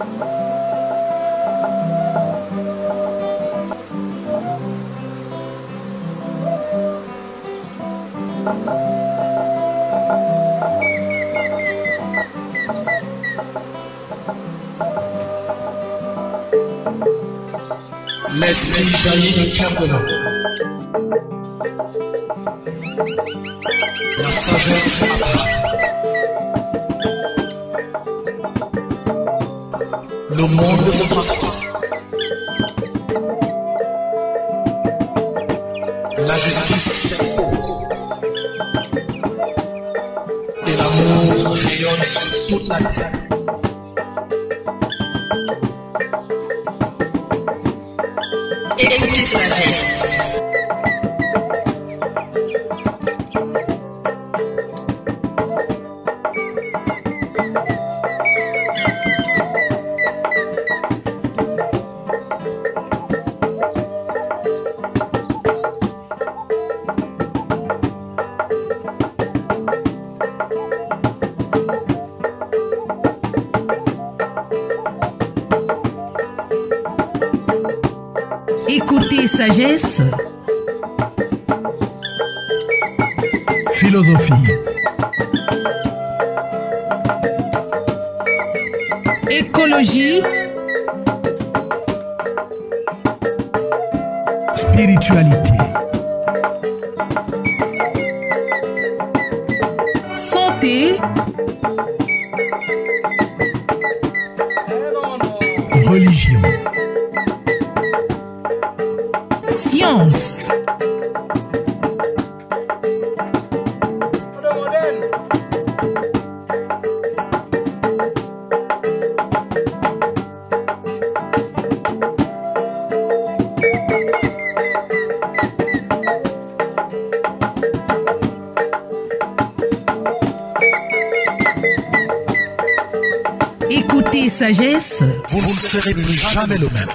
L'esprit jaillit du cœur de l'homme. La sagesse apparaît. Le monde se transforme. La justice s'impose. Et l'amour rayonne sur toute la terre. Écoutez sagesse. Écoutez sagesse. Philosophie. Écologie. Spiritualité. Santé. Religion. Science. Écoutez sagesse. Vous ne serez plus jamais le même.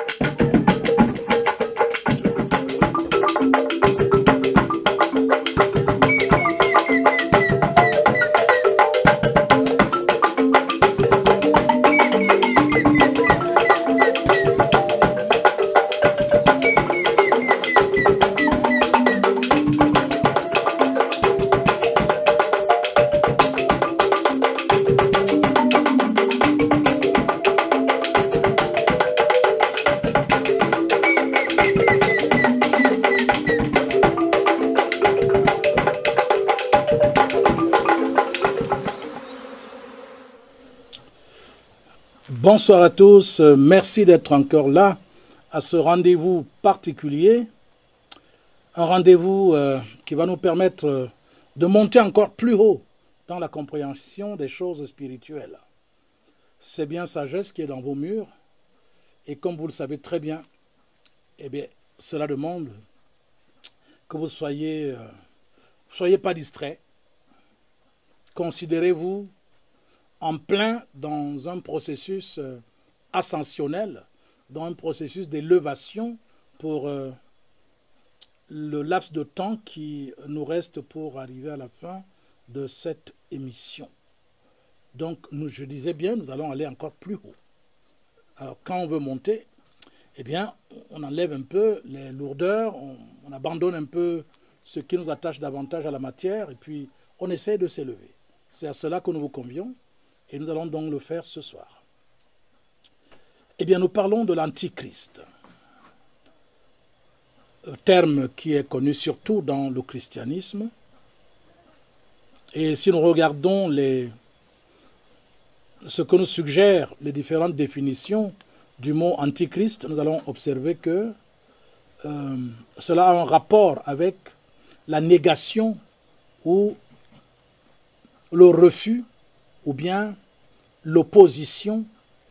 Bonsoir à tous, merci d'être encore là à ce rendez-vous particulier, un rendez-vous qui va nous permettre de monter encore plus haut dans la compréhension des choses spirituelles. C'est bien sagesse qui est dans vos murs et comme vous le savez très bien, eh bien, cela demande que vous soyez pas distraits, considérez-vous en plein dans un processus ascensionnel, dans un processus d'élévation pour le laps de temps qui nous reste pour arriver à la fin de cette émission. Donc, je disais bien, nous allons aller encore plus haut. Alors, quand on veut monter, eh bien, on enlève un peu les lourdeurs, on abandonne un peu ce qui nous attache davantage à la matière, et puis on essaie de s'élever. C'est à cela que nous vous convions. Et nous allons donc le faire ce soir. Eh bien, nous parlons de l'Antichrist. Un terme qui est connu surtout dans le christianisme. Et si nous regardons ce que nous suggèrent les différentes définitions du mot Antichrist, nous allons observer que cela a un rapport avec la négation ou le refus ou bien l'opposition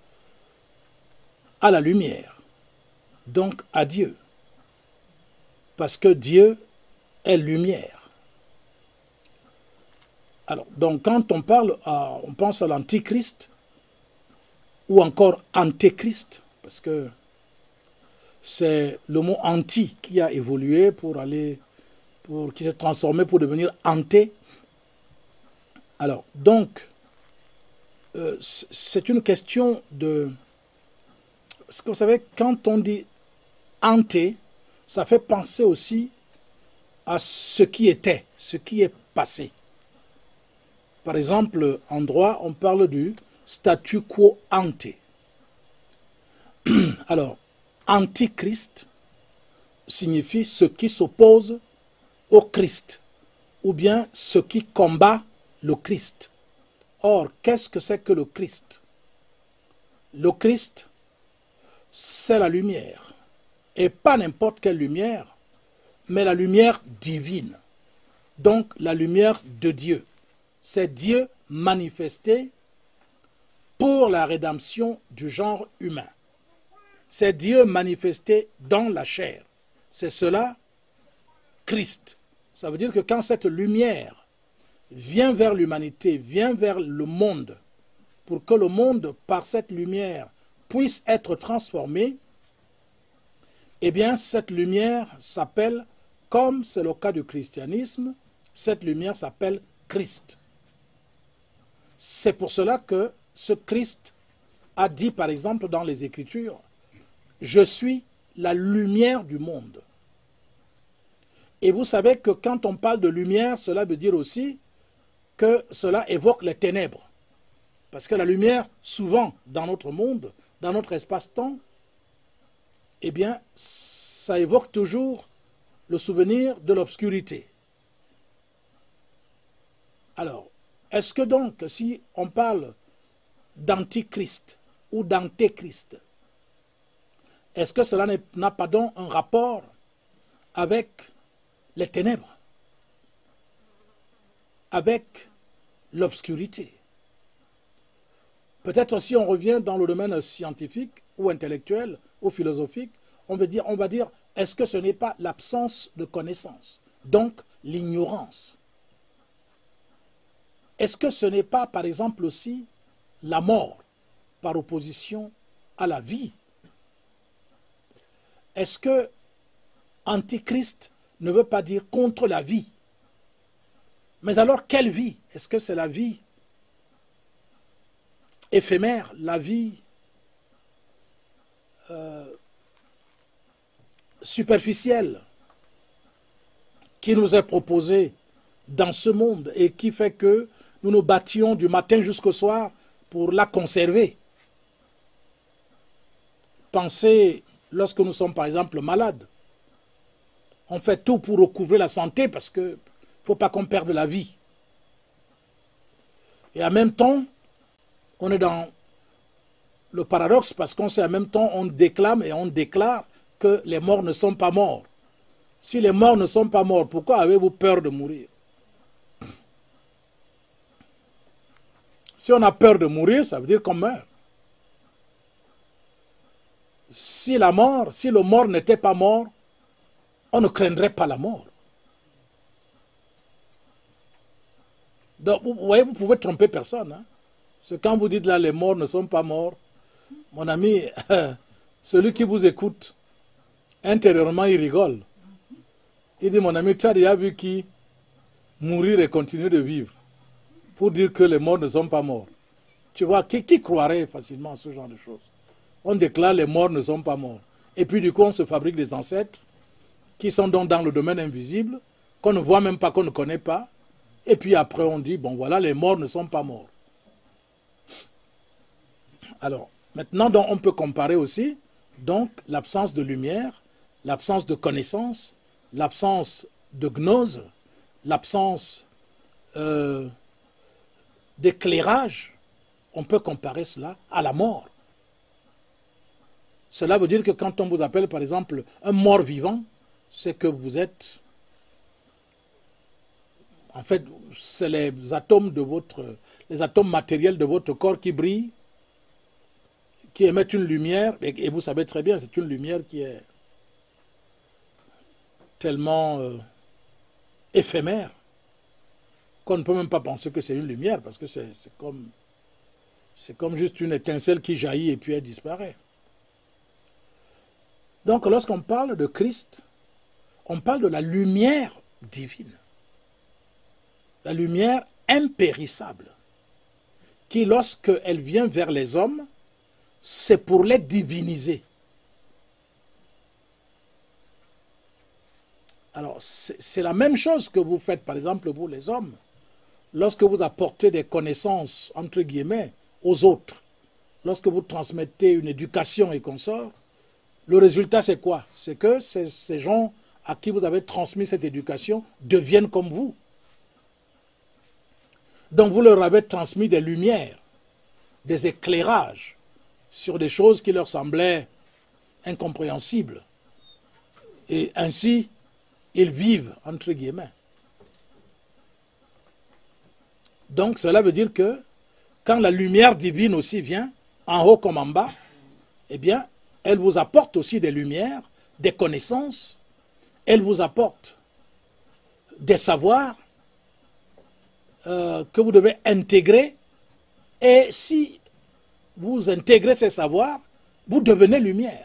à la lumière, donc à Dieu, parce que Dieu est lumière. Alors, donc quand on pense à l'Antichrist, ou encore Antéchrist, parce que c'est le mot anti qui a évolué qui s'est transformé pour devenir anté. Alors, donc, c'est une question de... Parce que vous savez, quand on dit ante, ça fait penser aussi à ce qui était, ce qui est passé. Par exemple, en droit, on parle du statu quo ante. Alors, antichrist signifie ce qui s'oppose au Christ, ou bien ce qui combat le Christ. Or, qu'est-ce que c'est que le Christ? Le Christ, c'est la lumière. Et pas n'importe quelle lumière, mais la lumière divine. Donc, la lumière de Dieu. C'est Dieu manifesté pour la rédemption du genre humain. C'est Dieu manifesté dans la chair. C'est cela, Christ. Ça veut dire que quand cette lumière vient vers l'humanité, vient vers le monde, pour que le monde, par cette lumière, puisse être transformé, eh bien, cette lumière s'appelle, comme c'est le cas du christianisme, cette lumière s'appelle Christ. C'est pour cela que ce Christ a dit, par exemple, dans les Écritures, « Je suis la lumière du monde ». Et vous savez que quand on parle de lumière, cela veut dire aussi que cela évoque les ténèbres. Parce que la lumière, souvent, dans notre monde, dans notre espace-temps, eh bien, ça évoque toujours le souvenir de l'obscurité. Alors, est-ce que donc, si on parle d'antichrist ou d'antéchrist, est-ce que cela n'a pas donc un rapport avec les ténèbres, avec l'obscurité? Peut-être si on revient dans le domaine scientifique ou intellectuel ou philosophique, on va dire, est-ce que ce n'est pas l'absence de connaissance, donc l'ignorance? Est-ce que ce n'est pas, par exemple, aussi la mort par opposition à la vie? Est-ce que antichrist ne veut pas dire contre la vie? Mais alors, quelle vie? Est-ce que c'est la vie éphémère, la vie superficielle qui nous est proposée dans ce monde et qui fait que nous nous battions du matin jusqu'au soir pour la conserver? Pensez, lorsque nous sommes par exemple malades, on fait tout pour recouvrer la santé parce qu'il ne faut pas qu'on perde la vie. Et en même temps, on est dans le paradoxe parce qu'on sait en même temps, on déclame et on déclare que les morts ne sont pas morts. Si les morts ne sont pas morts, pourquoi avez-vous peur de mourir? Si on a peur de mourir, ça veut dire qu'on meurt. Si le mort n'était pas mort, on ne craindrait pas la mort. Donc, vous voyez, vous pouvez tromper personne. Hein? Parce que quand vous dites là, les morts ne sont pas morts, mon ami, celui qui vous écoute, intérieurement, il rigole. Il dit, mon ami, tu as déjà vu qui mourir et continuer de vivre pour dire que les morts ne sont pas morts? Tu vois, qui croirait facilement à ce genre de choses? On déclare les morts ne sont pas morts. Et puis du coup, on se fabrique des ancêtres qui sont donc dans le domaine invisible, qu'on ne voit même pas, qu'on ne connaît pas. Et puis après, on dit, bon voilà, les morts ne sont pas morts. Alors, maintenant, donc, on peut comparer aussi donc l'absence de lumière, l'absence de connaissance, l'absence de gnose, l'absence d'éclairage. On peut comparer cela à la mort. Cela veut dire que quand on vous appelle, par exemple, un mort vivant, c'est que vous êtes... En fait, c'est les atomes matériels de votre corps qui brillent, qui émettent une lumière, et vous savez très bien, c'est une lumière qui est tellement éphémère qu'on ne peut même pas penser que c'est une lumière, parce que c'est comme juste une étincelle qui jaillit et puis elle disparaît. Donc lorsqu'on parle de Christ, on parle de la lumière divine, la lumière impérissable, qui, lorsqu'elle vient vers les hommes, c'est pour les diviniser. Alors, c'est la même chose que vous faites, par exemple, vous les hommes, lorsque vous apportez des connaissances, entre guillemets, aux autres, lorsque vous transmettez une éducation et consorts, le résultat c'est quoi? C'est que ces gens à qui vous avez transmis cette éducation deviennent comme vous. Donc vous leur avez transmis des lumières, des éclairages sur des choses qui leur semblaient incompréhensibles. Et ainsi, ils vivent, entre guillemets. Donc cela veut dire que quand la lumière divine aussi vient, en haut comme en bas, eh bien, elle vous apporte aussi des lumières, des connaissances, elle vous apporte des savoirs que vous devez intégrer. Et si vous intégrez ces savoirs, vous devenez lumière.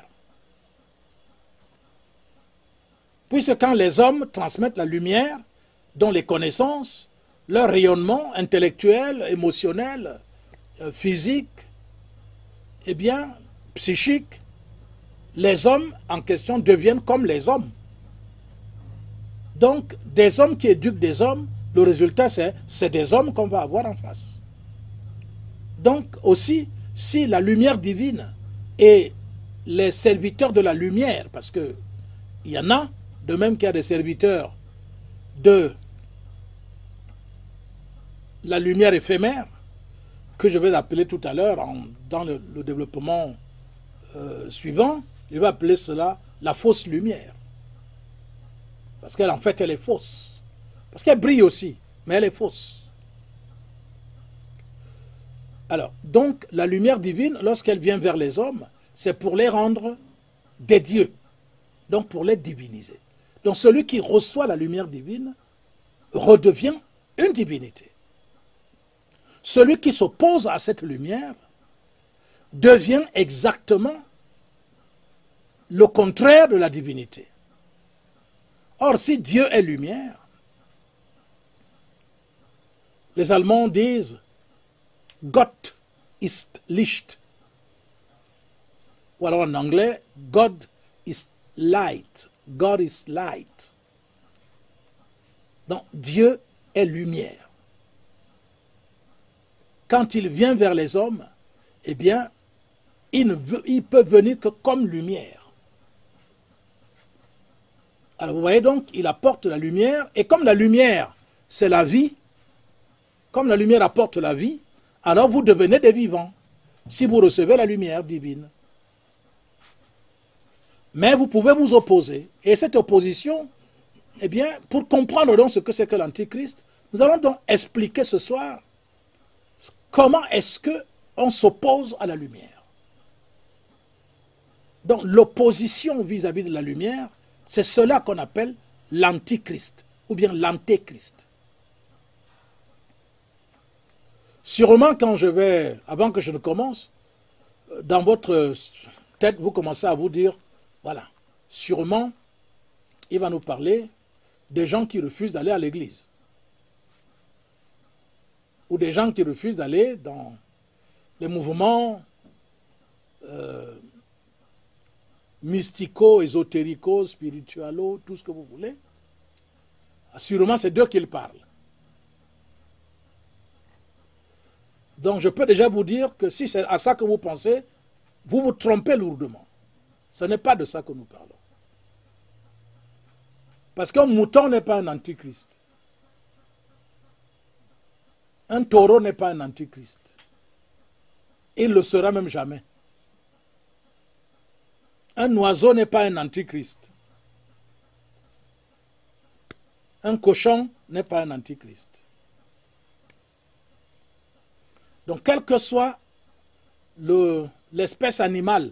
Puisque quand les hommes transmettent la lumière, dont les connaissances, leur rayonnement intellectuel, émotionnel, physique, eh bien, psychique, les hommes en question deviennent comme les hommes. Donc, des hommes qui éduquent des hommes, le résultat, c'est des hommes qu'on va avoir en face. Donc, aussi, si la lumière divine et les serviteurs de la lumière, parce qu'il y en a, de même qu'il y a des serviteurs de la lumière éphémère, que je vais appeler tout à l'heure dans le développement suivant, je vais appeler cela la fausse lumière. Parce qu'en fait, elle est fausse. Parce qu'elle brille aussi, mais elle est fausse. Alors, donc, la lumière divine, lorsqu'elle vient vers les hommes, c'est pour les rendre des dieux. Donc, pour les diviniser. Donc, celui qui reçoit la lumière divine redevient une divinité. Celui qui s'oppose à cette lumière devient exactement le contraire de la divinité. Or, si Dieu est lumière, les Allemands disent Gott ist Licht. Ou alors en anglais, God is light. God is light. Donc, Dieu est lumière. Quand il vient vers les hommes, eh bien, il peut venir que comme lumière. Alors vous voyez donc, il apporte la lumière, et comme la lumière, c'est la vie, comme la lumière apporte la vie, alors vous devenez des vivants, si vous recevez la lumière divine. Mais vous pouvez vous opposer, et cette opposition, eh bien, pour comprendre donc ce que c'est que l'Antichrist, nous allons donc expliquer ce soir comment est-ce qu'on s'oppose à la lumière. Donc l'opposition vis-à-vis de la lumière, c'est cela qu'on appelle l'Antichrist, ou bien l'Antéchrist. Sûrement avant que je ne commence, dans votre tête, vous commencez à vous dire, voilà, sûrement, il va nous parler des gens qui refusent d'aller à l'église. Ou des gens qui refusent d'aller dans les mouvements mystico, ésotérico, spiritualo, tout ce que vous voulez. Sûrement, c'est d'eux qu'il parle. Donc, je peux déjà vous dire que si c'est à ça que vous pensez, vous vous trompez lourdement. Ce n'est pas de ça que nous parlons. Parce qu'un mouton n'est pas un antichrist. Un taureau n'est pas un antichrist. Il ne le sera même jamais. Un oiseau n'est pas un antichrist. Un cochon n'est pas un antichrist. Donc, quelle que soit l'espèce animale,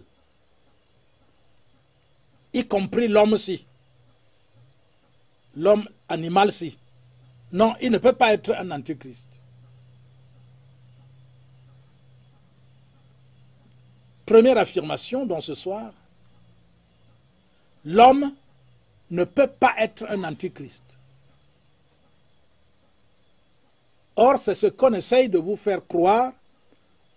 y compris l'homme-ci, l'homme animal-ci, non, il ne peut pas être un antichrist. Première affirmation dans ce soir, l'homme ne peut pas être un antichrist. Or, c'est ce qu'on essaye de vous faire croire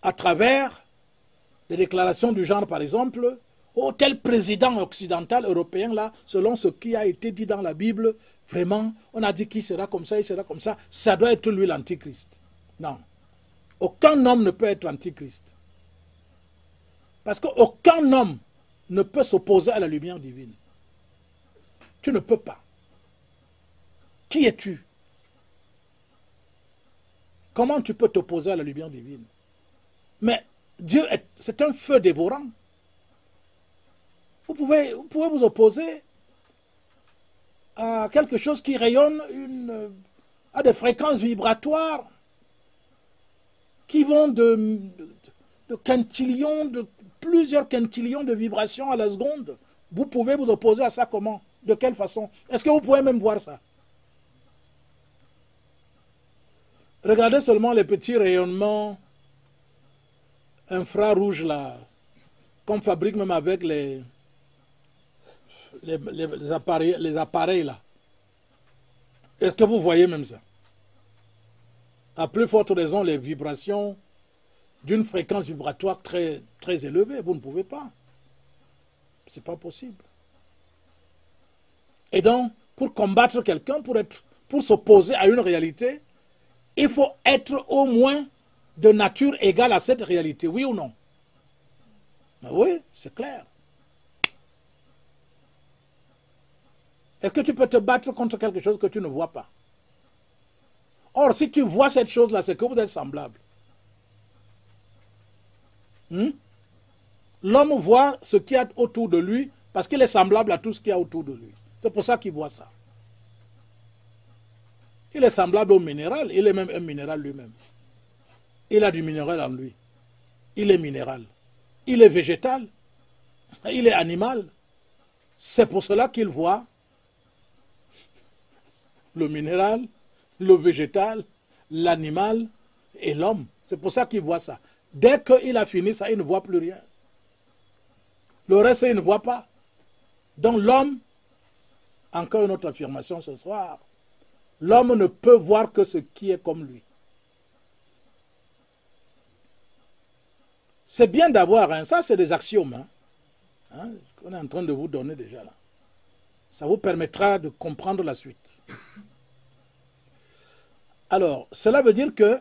à travers des déclarations du genre, par exemple, oh, tel président occidental, européen, là, selon ce qui a été dit dans la Bible, vraiment, on a dit qu'il sera comme ça, il sera comme ça doit être lui l'antichrist. Non. Aucun homme ne peut être antichrist. Parce qu'aucun homme ne peut s'opposer à la lumière divine. Tu ne peux pas. Qui es-tu? Comment tu peux t'opposer à la lumière divine? Mais Dieu, c'est un feu dévorant. Vous pouvez vous opposer à quelque chose qui rayonne à des fréquences vibratoires qui vont de quintillions, de plusieurs quintillions de vibrations à la seconde. Vous pouvez vous opposer à ça comment? De quelle façon? Est-ce que vous pouvez même voir ça? Regardez seulement les petits rayonnements infrarouges là, qu'on fabrique même avec les appareils là. Est-ce que vous voyez même ça? À plus forte raison, les vibrations d'une fréquence vibratoire très, très élevée, vous ne pouvez pas. Ce n'est pas possible. Et donc, pour combattre quelqu'un, pour s'opposer à une réalité, il faut être au moins de nature égale à cette réalité, oui ou non? Mais oui, c'est clair. Est-ce que tu peux te battre contre quelque chose que tu ne vois pas? Or, si tu vois cette chose-là, c'est que vous êtes semblables. L'homme voit ce qu'il y a autour de lui parce qu'il est semblable à tout ce qu'il y a autour de lui. C'est pour ça qu'il voit ça. Il est semblable au minéral, il est même un minéral lui-même. Il a du minéral en lui. Il est minéral. Il est végétal. Il est animal. C'est pour cela qu'il voit le minéral, le végétal, l'animal et l'homme. C'est pour ça qu'il voit ça. Dès qu'il a fini ça, il ne voit plus rien. Le reste, il ne voit pas. Donc l'homme, encore une autre affirmation ce soir, l'homme ne peut voir que ce qui est comme lui. C'est bien d'avoir, ça c'est des axiomes, qu'on est en train de vous donner déjà là. Ça vous permettra de comprendre la suite. Alors, cela veut dire que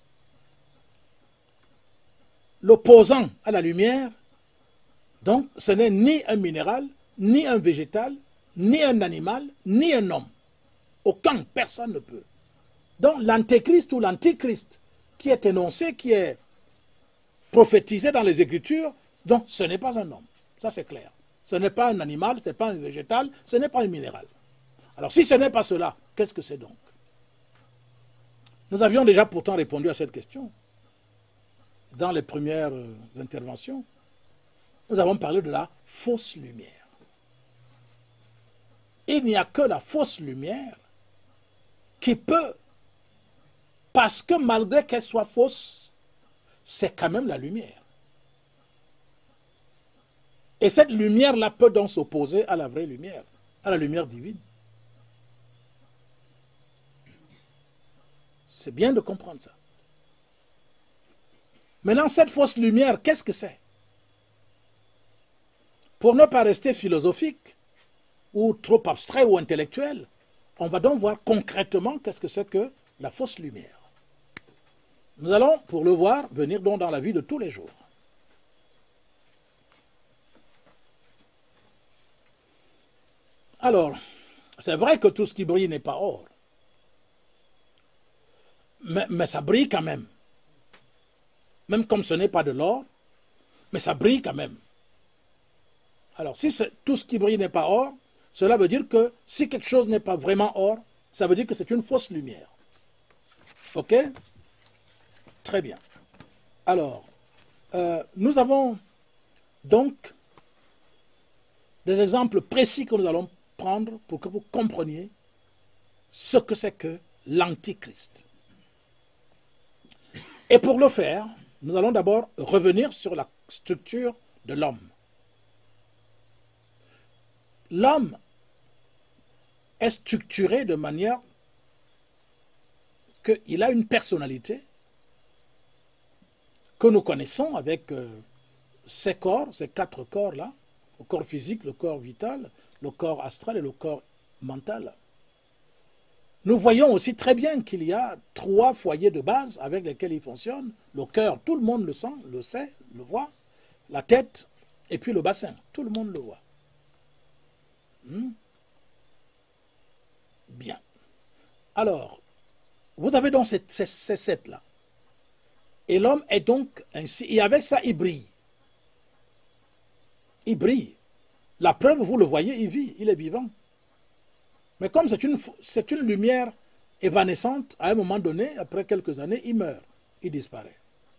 l'opposant à la lumière, donc ce n'est ni un minéral, ni un végétal, ni un animal, ni un homme. Aucun, personne ne peut. Donc l'antéchrist ou l'antichrist qui est énoncé, qui est prophétisé dans les Écritures, donc ce n'est pas un homme. Ça c'est clair. Ce n'est pas un animal, ce n'est pas un végétal, ce n'est pas un minéral. Alors si ce n'est pas cela, qu'est-ce que c'est donc? Nous avions déjà pourtant répondu à cette question dans les premières interventions. Nous avons parlé de la fausse lumière. Il n'y a que la fausse lumière qui peut, parce que malgré qu'elle soit fausse, c'est quand même la lumière. Et cette lumière-là peut donc s'opposer à la vraie lumière, à la lumière divine. C'est bien de comprendre ça. Maintenant, cette fausse lumière, qu'est-ce que c'est? Pour ne pas rester philosophique, ou trop abstrait ou intellectuel, on va donc voir concrètement qu'est-ce que c'est que la fausse lumière. Nous allons, pour le voir, venir donc dans la vie de tous les jours. Alors, c'est vrai que tout ce qui brille n'est pas or. Mais ça brille quand même. Même comme ce n'est pas de l'or, mais ça brille quand même. Alors, si tout ce qui brille n'est pas or, cela veut dire que si quelque chose n'est pas vraiment or, ça veut dire que c'est une fausse lumière. Ok? Très bien. Alors, nous avons donc des exemples précis que nous allons prendre pour que vous compreniez ce que c'est que l'Antichrist. Et pour le faire, nous allons d'abord revenir sur la structure de l'homme. L'homme est structuré de manière qu'il a une personnalité que nous connaissons avec ces corps, ces 4 corps-là, le corps physique, le corps vital, le corps astral et le corps mental. Nous voyons aussi très bien qu'il y a 3 foyers de base avec lesquels il fonctionne. Le cœur, tout le monde le sent, le sait, le voit. La tête et puis le bassin, tout le monde le voit. Bien. Alors, vous avez donc ces 7-là. Et l'homme est donc ainsi. Et avec ça, il brille. Il brille. La preuve, vous le voyez, il vit, il est vivant. Mais comme c'est une lumière évanescente, à un moment donné, après quelques années, il meurt, il disparaît.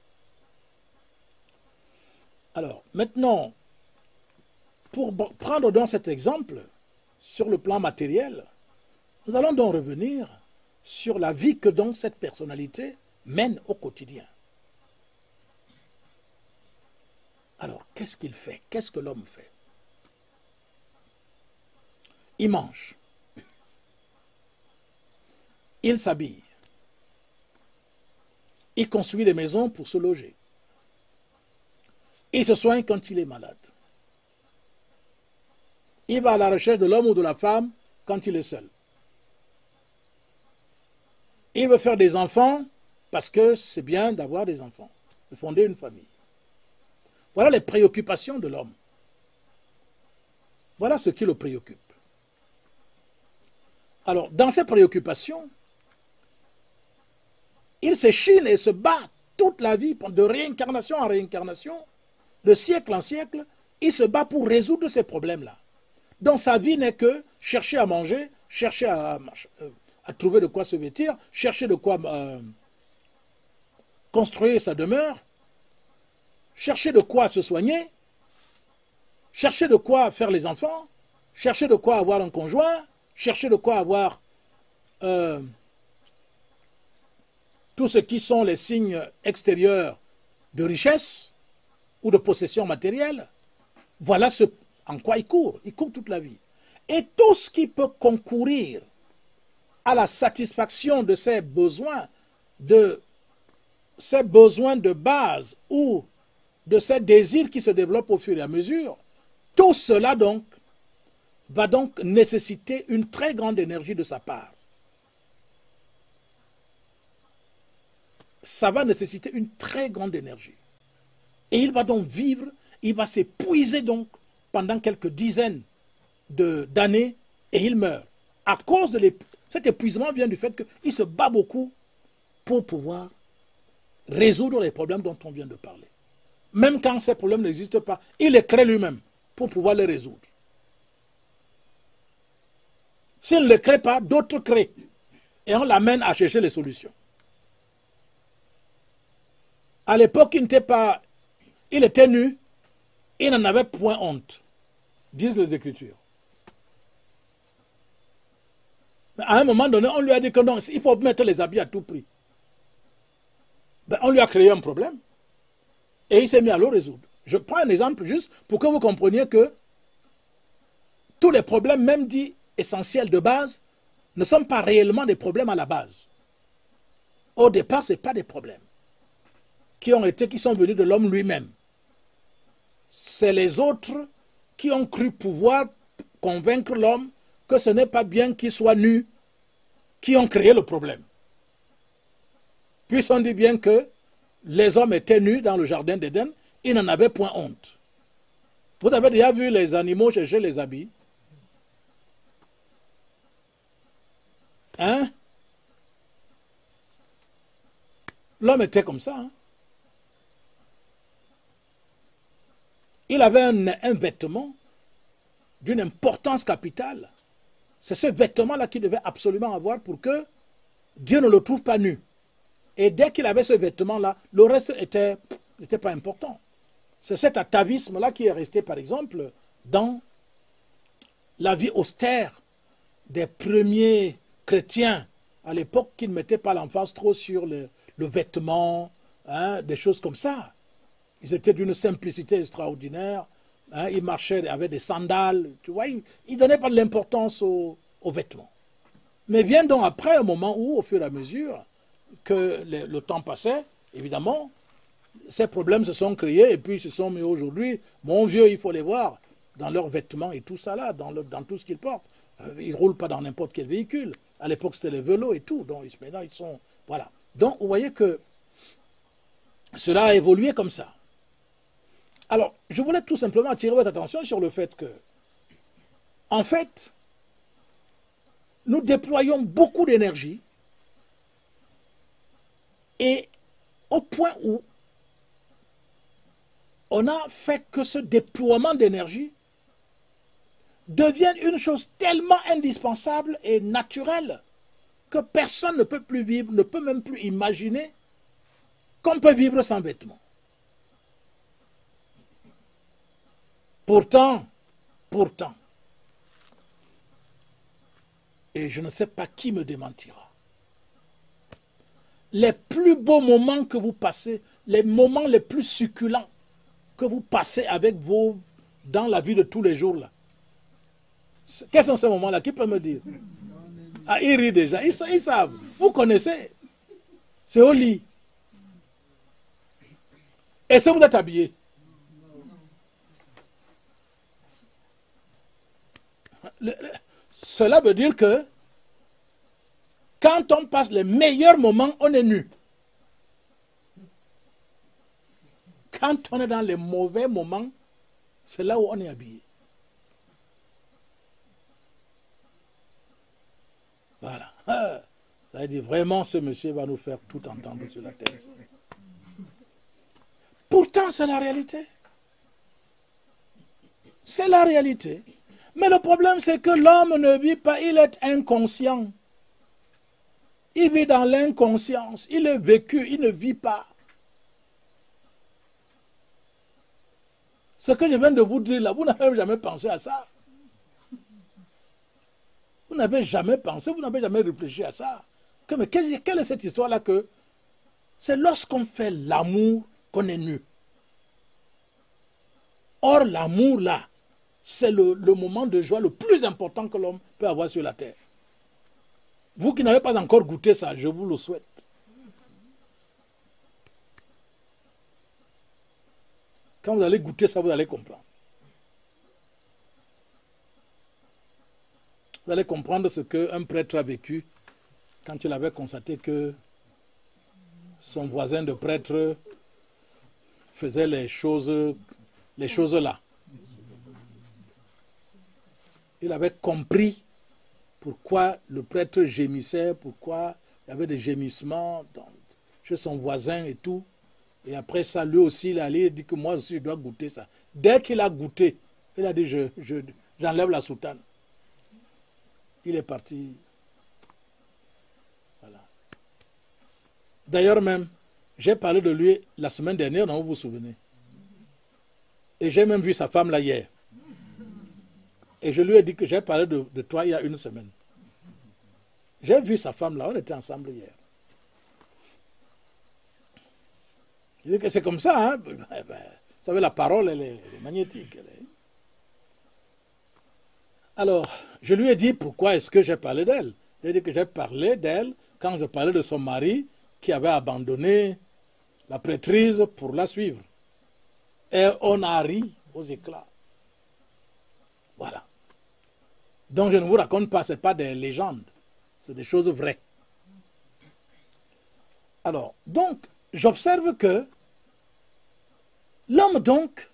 Alors, maintenant, pour prendre donc cet exemple, sur le plan matériel, nous allons donc revenir sur la vie que donc cette personnalité mène au quotidien. Alors, qu'est-ce qu'il fait? Qu'est-ce que l'homme fait? Il mange. Il s'habille. Il construit des maisons pour se loger. Il se soigne quand il est malade. Il va à la recherche de l'homme ou de la femme quand il est seul. Il veut faire des enfants parce que c'est bien d'avoir des enfants, de fonder une famille. Voilà les préoccupations de l'homme. Voilà ce qui le préoccupe. Alors, dans ces préoccupations, il s'échine et se bat toute la vie, de réincarnation en réincarnation, de siècle en siècle, il se bat pour résoudre ces problèmes-là. Donc sa vie n'est que chercher à manger, chercher à trouver de quoi se vêtir, chercher de quoi construire sa demeure, chercher de quoi se soigner, chercher de quoi faire les enfants, chercher de quoi avoir un conjoint, chercher de quoi avoir tout ce qui sont les signes extérieurs de richesse ou de possession matérielle. Voilà ce en quoi il court toute la vie. Et tout ce qui peut concourir à la satisfaction de ses besoins de base ou de ces désirs qui se développent au fur et à mesure, tout cela donc va donc nécessiter une très grande énergie de sa part. Ça va nécessiter une très grande énergie. Et il va donc vivre, il va s'épuiser donc pendant quelques dizaines d'années et il meurt. À cause de cet épuisement vient du fait qu'il se bat beaucoup pour pouvoir résoudre les problèmes dont on vient de parler. Même quand ces problèmes n'existent pas, il les crée lui-même pour pouvoir les résoudre. S'il ne les crée pas, d'autres créent. Et on l'amène à chercher les solutions. À l'époque, il était nu, il n'en avait point honte, disent les Écritures. Mais à un moment donné, on lui a dit que non, il faut mettre les habits à tout prix. Ben, on lui a créé un problème et il s'est mis à le résoudre. Je prends un exemple juste pour que vous compreniez que tous les problèmes, même dits essentiels de base, ne sont pas réellement des problèmes à la base. Au départ, ce n'est pas des problèmes qui sont venus de l'homme lui-même. C'est les autres qui ont cru pouvoir convaincre l'homme que ce n'est pas bien qu'il soit nu, qui ont créé le problème. Puisqu'on dit bien que les hommes étaient nus dans le jardin d'Éden, ils n'en avaient point honte. Vous avez déjà vu les animaux chercher les habits? Hein? L'homme était comme ça. Hein? Il avait un vêtement d'une importance capitale. C'est ce vêtement-là qu'il devait absolument avoir pour que Dieu ne le trouve pas nu. Et dès qu'il avait ce vêtement-là, le reste n'était pas important. C'est cet atavisme-là qui est resté, par exemple, dans la vie austère des premiers chrétiens à l'époque qui ne mettaient pas l'emphase trop sur le vêtement, hein, des choses comme ça. Ils étaient d'une simplicité extraordinaire. Hein, ils marchaient avec des sandales. Tu vois, ils ne donnaient pas de l'importance aux vêtements. Mais vient donc après un moment où, au fur et à mesure que le temps passait, évidemment, ces problèmes se sont créés et puis ils se sont mis aujourd'hui, mon vieux, il faut les voir, dans leurs vêtements et tout ça là, dans tout ce qu'ils portent. Ils ne roulent pas dans n'importe quel véhicule. À l'époque, c'était les vélos et tout. Donc maintenant, ils sont... Voilà. Donc, vous voyez que cela a évolué comme ça. Alors, je voulais tout simplement attirer votre attention sur le fait que, en fait, nous déployons beaucoup d'énergie et au point où on a fait que ce déploiement d'énergie devienne une chose tellement indispensable et naturelle que personne ne peut plus vivre, ne peut même plus imaginer qu'on peut vivre sans vêtements. Pourtant, et je ne sais pas qui me démentira, les plus beaux moments que vous passez, les moments les plus succulents que vous passez avec vos, dans la vie de tous les jours là, quels sont ces moments-là? Qui peut me dire? Ah, ils rient déjà, ils savent, vous connaissez, c'est au lit. Et si vous êtes habillé, cela veut dire que quand on passe les meilleurs moments, on est nu. Quand on est dans les mauvais moments, c'est là où on est habillé. Voilà. Ça veut dire vraiment ce monsieur va nous faire tout entendre sur la thèse. Pourtant, c'est la réalité. C'est la réalité. Mais le problème, c'est que l'homme ne vit pas, il est inconscient. Il vit dans l'inconscience, il est vécu, il ne vit pas. Ce que je viens de vous dire là, vous n'avez jamais pensé à ça. Vous n'avez jamais pensé, vous n'avez jamais réfléchi à ça. Mais quelle est cette histoire-là que c'est lorsqu'on fait l'amour qu'on est nu. Or, l'amour là, c'est le moment de joie le plus important que l'homme peut avoir sur la terre. Vous qui n'avez pas encore goûté ça, je vous le souhaite. Quand vous allez goûter ça, vous allez comprendre. Vous allez comprendre ce qu'un prêtre a vécu quand il avait constaté que son voisin de prêtre faisait les choses là. Il avait compris pourquoi le prêtre gémissait, pourquoi il y avait des gémissements chez son voisin et tout. Et après ça, lui aussi, il allait dire que moi aussi, je dois goûter ça. Dès qu'il a goûté, il a dit, j'enlève la soutane. Il est parti. Voilà. D'ailleurs même, j'ai parlé de lui la semaine dernière, non, vous vous souvenez. Et j'ai même vu sa femme là hier. Et je lui ai dit que j'ai parlé de toi il y a une semaine. J'ai vu sa femme là, on était ensemble hier. Je dis que c'est comme ça, hein. Vous savez, la parole, elle est magnétique. Alors, je lui ai dit pourquoi est-ce que j'ai parlé d'elle. J'ai dit que j'ai parlé d'elle quand je parlais de son mari qui avait abandonné la prêtrise pour la suivre. Et on a ri aux éclats. Voilà. Donc je ne vous raconte pas, ce n'est pas des légendes, c'est des choses vraies. Alors, donc, j'observe que l'homme, donc,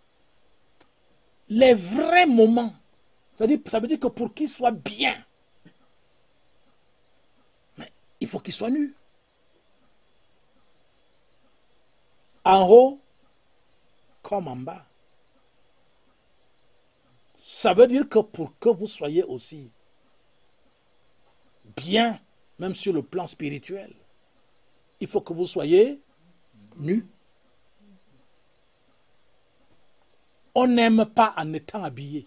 les vrais moments, ça veut dire que pour qu'il soit bien, mais il faut qu'il soit nu. En haut comme en bas. Ça veut dire que pour que vous soyez aussi bien, même sur le plan spirituel, il faut que vous soyez nus. On n'aime pas en étant habillé.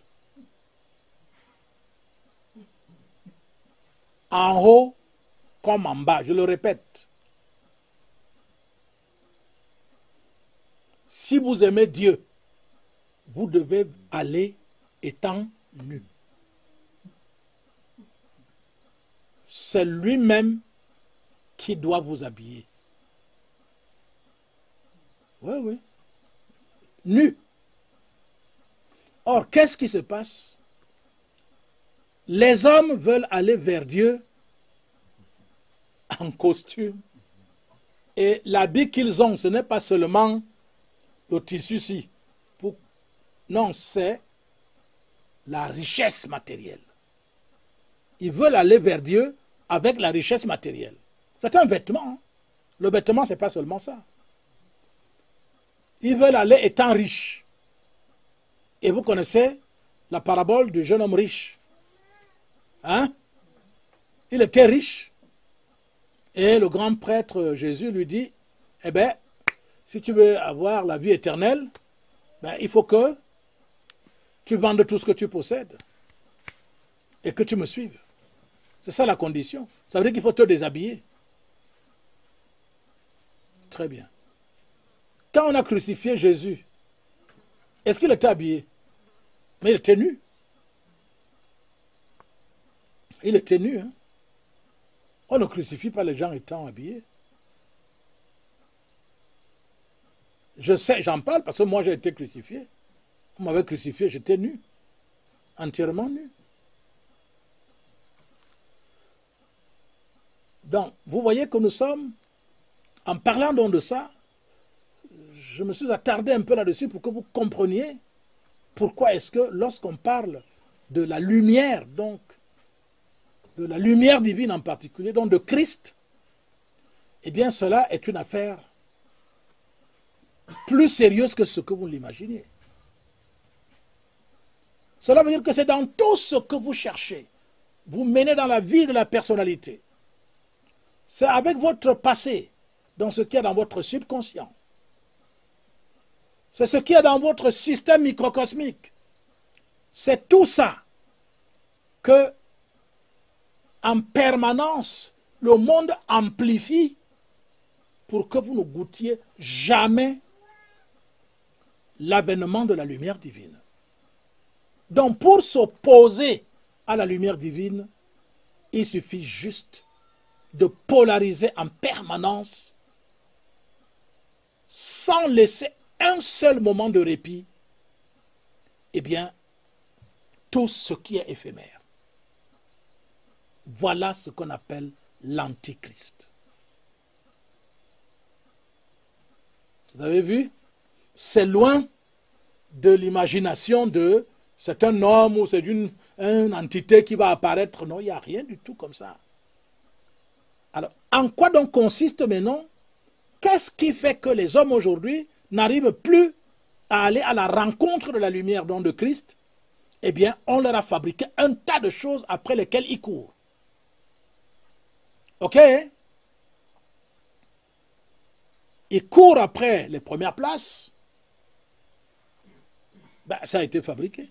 En haut comme en bas, je le répète. Si vous aimez Dieu, vous devez aller étant nu. C'est lui-même qui doit vous habiller. Oui, oui. Nus. Or, qu'est-ce qui se passe? Les hommes veulent aller vers Dieu en costume. Et l'habit qu'ils ont, ce n'est pas seulement le tissu-ci. Non, c'est la richesse matérielle. Ils veulent aller vers Dieu avec la richesse matérielle. C'est un vêtement. Hein. Le vêtement, ce n'est pas seulement ça. Ils veulent aller étant riches. Et vous connaissez la parabole du jeune homme riche. Hein? Il était riche. Et le grand prêtre Jésus lui dit, eh bien, si tu veux avoir la vie éternelle, ben, il faut que tu vendes tout ce que tu possèdes et que tu me suives. C'est ça la condition. Ça veut dire qu'il faut te déshabiller. Très bien. Quand on a crucifié Jésus, est-ce qu'il était habillé? Mais il était nu. Il était nu. Hein? On ne crucifie pas les gens étant habillés. Je sais, j'en parle parce que moi j'ai été crucifié. On m'avait crucifié, j'étais nu. Entièrement nu. Donc, vous voyez que nous sommes, en parlant donc de ça, je me suis attardé un peu là-dessus pour que vous compreniez pourquoi est-ce que lorsqu'on parle de la lumière, donc, de la lumière divine en particulier, donc de Christ, eh bien cela est une affaire plus sérieuse que ce que vous l'imaginez. Cela veut dire que c'est dans tout ce que vous cherchez, vous menez dans la vie de la personnalité. C'est avec votre passé, dans ce qu'il y a dans votre subconscient. C'est ce qu'il y a dans votre système microcosmique. C'est tout ça que, en permanence, le monde amplifie pour que vous ne goûtiez jamais l'avènement de la lumière divine. Donc, pour s'opposer à la lumière divine, il suffit juste de polariser en permanence, sans laisser un seul moment de répit, eh bien, tout ce qui est éphémère. Voilà ce qu'on appelle l'antichrist. Vous avez vu? C'est loin de l'imagination de c'est un homme ou c'est une entité qui va apparaître. Non, il n'y a rien du tout comme ça. Alors, en quoi donc consiste maintenant? Qu'est-ce qui fait que les hommes aujourd'hui n'arrivent plus à aller à la rencontre de la lumière donc de Christ? Eh bien, on leur a fabriqué un tas de choses après lesquelles ils courent. Ok? Ils courent après les premières places. Ben, ça a été fabriqué.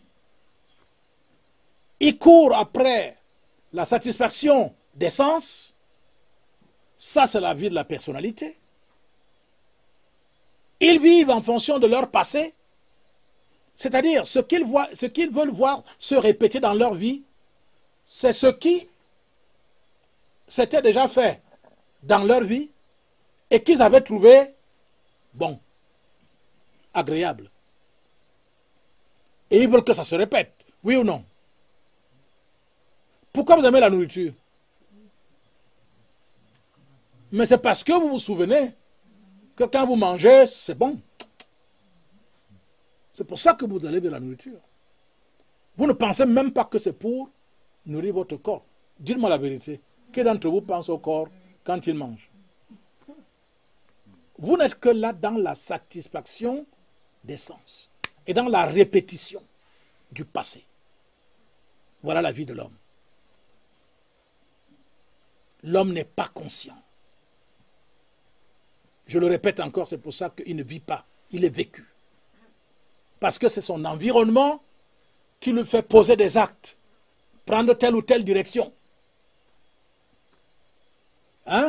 Ils courent après la satisfaction des sens. Ça, c'est la vie de la personnalité. Ils vivent en fonction de leur passé. C'est-à-dire, ce qu'ils veulent voir se répéter dans leur vie, c'est ce qui s'était déjà fait dans leur vie et qu'ils avaient trouvé bon, agréable. Et ils veulent que ça se répète, oui ou non? Pourquoi vous aimez la nourriture? Mais c'est parce que vous vous souvenez que quand vous mangez, c'est bon. C'est pour ça que vous allez de la nourriture. Vous ne pensez même pas que c'est pour nourrir votre corps. Dites-moi la vérité. Qui d'entre vous pense au corps quand il mange? Vous n'êtes que là dans la satisfaction des sens et dans la répétition du passé. Voilà la vie de l'homme. L'homme n'est pas conscient. Je le répète encore, c'est pour ça qu'il ne vit pas, il est vécu. Parce que c'est son environnement qui lui fait poser des actes, prendre telle ou telle direction. Hein?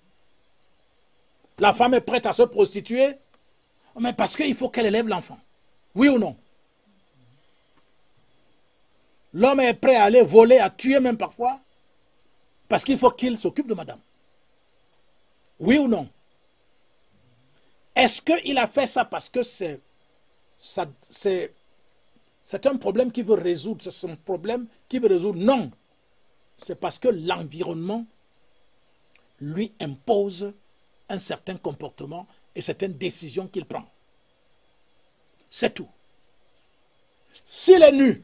La femme est prête à se prostituer, mais parce qu'il faut qu'elle élève l'enfant. Oui ou non? L'homme est prêt à aller voler, à tuer même parfois, parce qu'il faut qu'il s'occupe de madame. Oui ou non? Est-ce qu'il a fait ça parce que c'est un problème qu'il veut résoudre, c'est son problème qu'il veut résoudre? Non. C'est parce que l'environnement lui impose un certain comportement et certaines décisions qu'il prend. C'est tout. S'il est nu,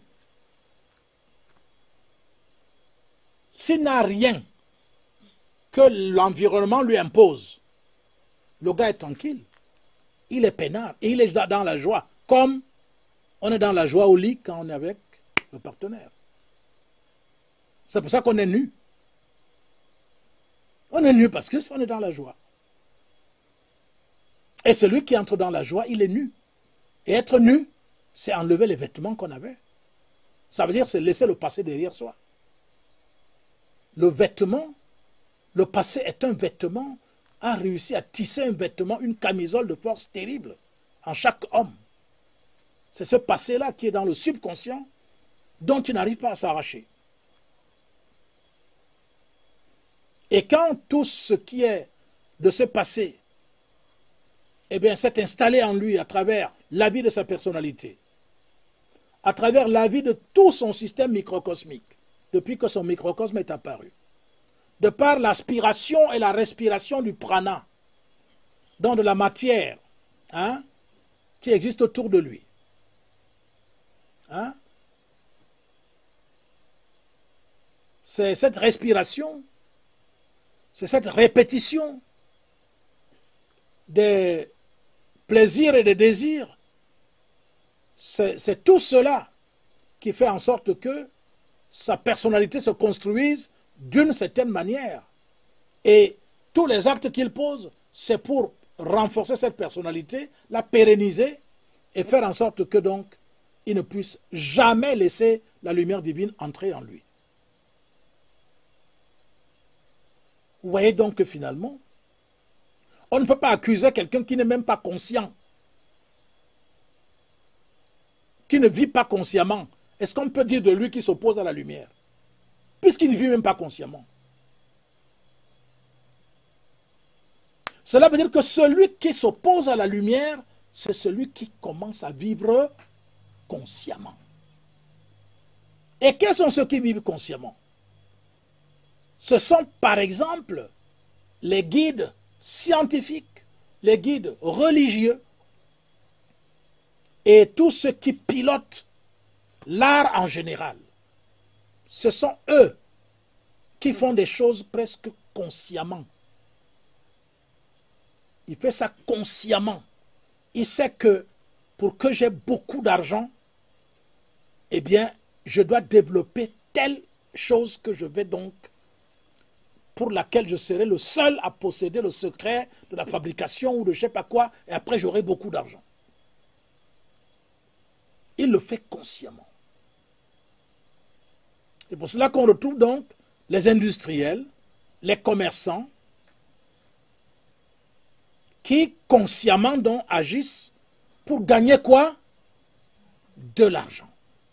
s'il n'a rien que l'environnement lui impose, le gars est tranquille, il est peinard et il est dans la joie, comme on est dans la joie au lit quand on est avec le partenaire. C'est pour ça qu'on est nu. On est nu parce qu'on est dans la joie. Et celui qui entre dans la joie, il est nu. Et être nu, c'est enlever les vêtements qu'on avait. Ça veut dire c'est laisser le passé derrière soi. Le vêtement, le passé est un vêtement, a réussi à tisser un vêtement, une camisole de force terrible en chaque homme. C'est ce passé-là qui est dans le subconscient dont il n'arrive pas à s'arracher. Et quand tout ce qui est de ce passé, eh bien, s'est installé en lui à travers la vie de sa personnalité, à travers la vie de tout son système microcosmique, depuis que son microcosme est apparu, de par l'aspiration et la respiration du prana, donc de la matière qui existe autour de lui. C'est cette respiration, c'est cette répétition des plaisirs et des désirs. C'est tout cela qui fait en sorte que sa personnalité se construise d'une certaine manière. Et tous les actes qu'il pose, c'est pour renforcer cette personnalité, la pérenniser et faire en sorte que donc il ne puisse jamais laisser la lumière divine entrer en lui. Vous voyez donc que finalement, on ne peut pas accuser quelqu'un qui n'est même pas conscient, qui ne vit pas consciemment. Est-ce qu'on peut dire de lui qu'il s'oppose à la lumière? Puisqu'il ne vit même pas consciemment. Cela veut dire que celui qui s'oppose à la lumière, c'est celui qui commence à vivre consciemment. Et quels sont ceux qui vivent consciemment? Ce sont par exemple les guides scientifiques, les guides religieux et tous ceux qui pilotent l'art en général. Ce sont eux qui font des choses presque consciemment. Il fait ça consciemment. Il sait que pour que j'ai beaucoup d'argent, eh bien, je dois développer telle chose que je vais donc, pour laquelle je serai le seul à posséder le secret de la fabrication ou de je ne sais pas quoi, et après j'aurai beaucoup d'argent. Il le fait consciemment. C'est pour cela qu'on retrouve donc les industriels, les commerçants, qui consciemment donc agissent pour gagner quoi? De l'argent.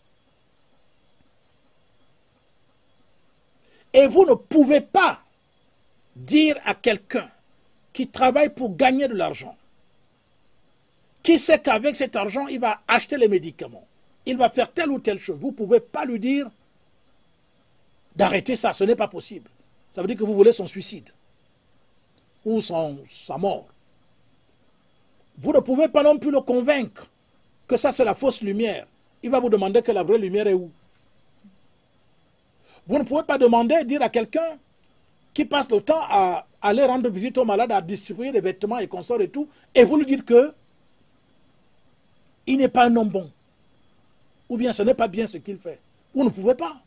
Et vous ne pouvez pas dire à quelqu'un qui travaille pour gagner de l'argent, qui sait qu'avec cet argent, il va acheter les médicaments, il va faire telle ou telle chose. Vous ne pouvez pas lui dire d'arrêter ça, ce n'est pas possible. Ça veut dire que vous voulez son suicide ou sa mort. Vous ne pouvez pas non plus le convaincre que ça c'est la fausse lumière. Il va vous demander que la vraie lumière est où. Vous ne pouvez pas dire à quelqu'un qui passe le temps à aller rendre visite aux malades, à distribuer des vêtements et consorts et tout, et vous lui dites que il n'est pas un homme bon. Ou bien ce n'est pas bien ce qu'il fait. Vous ne pouvez pas.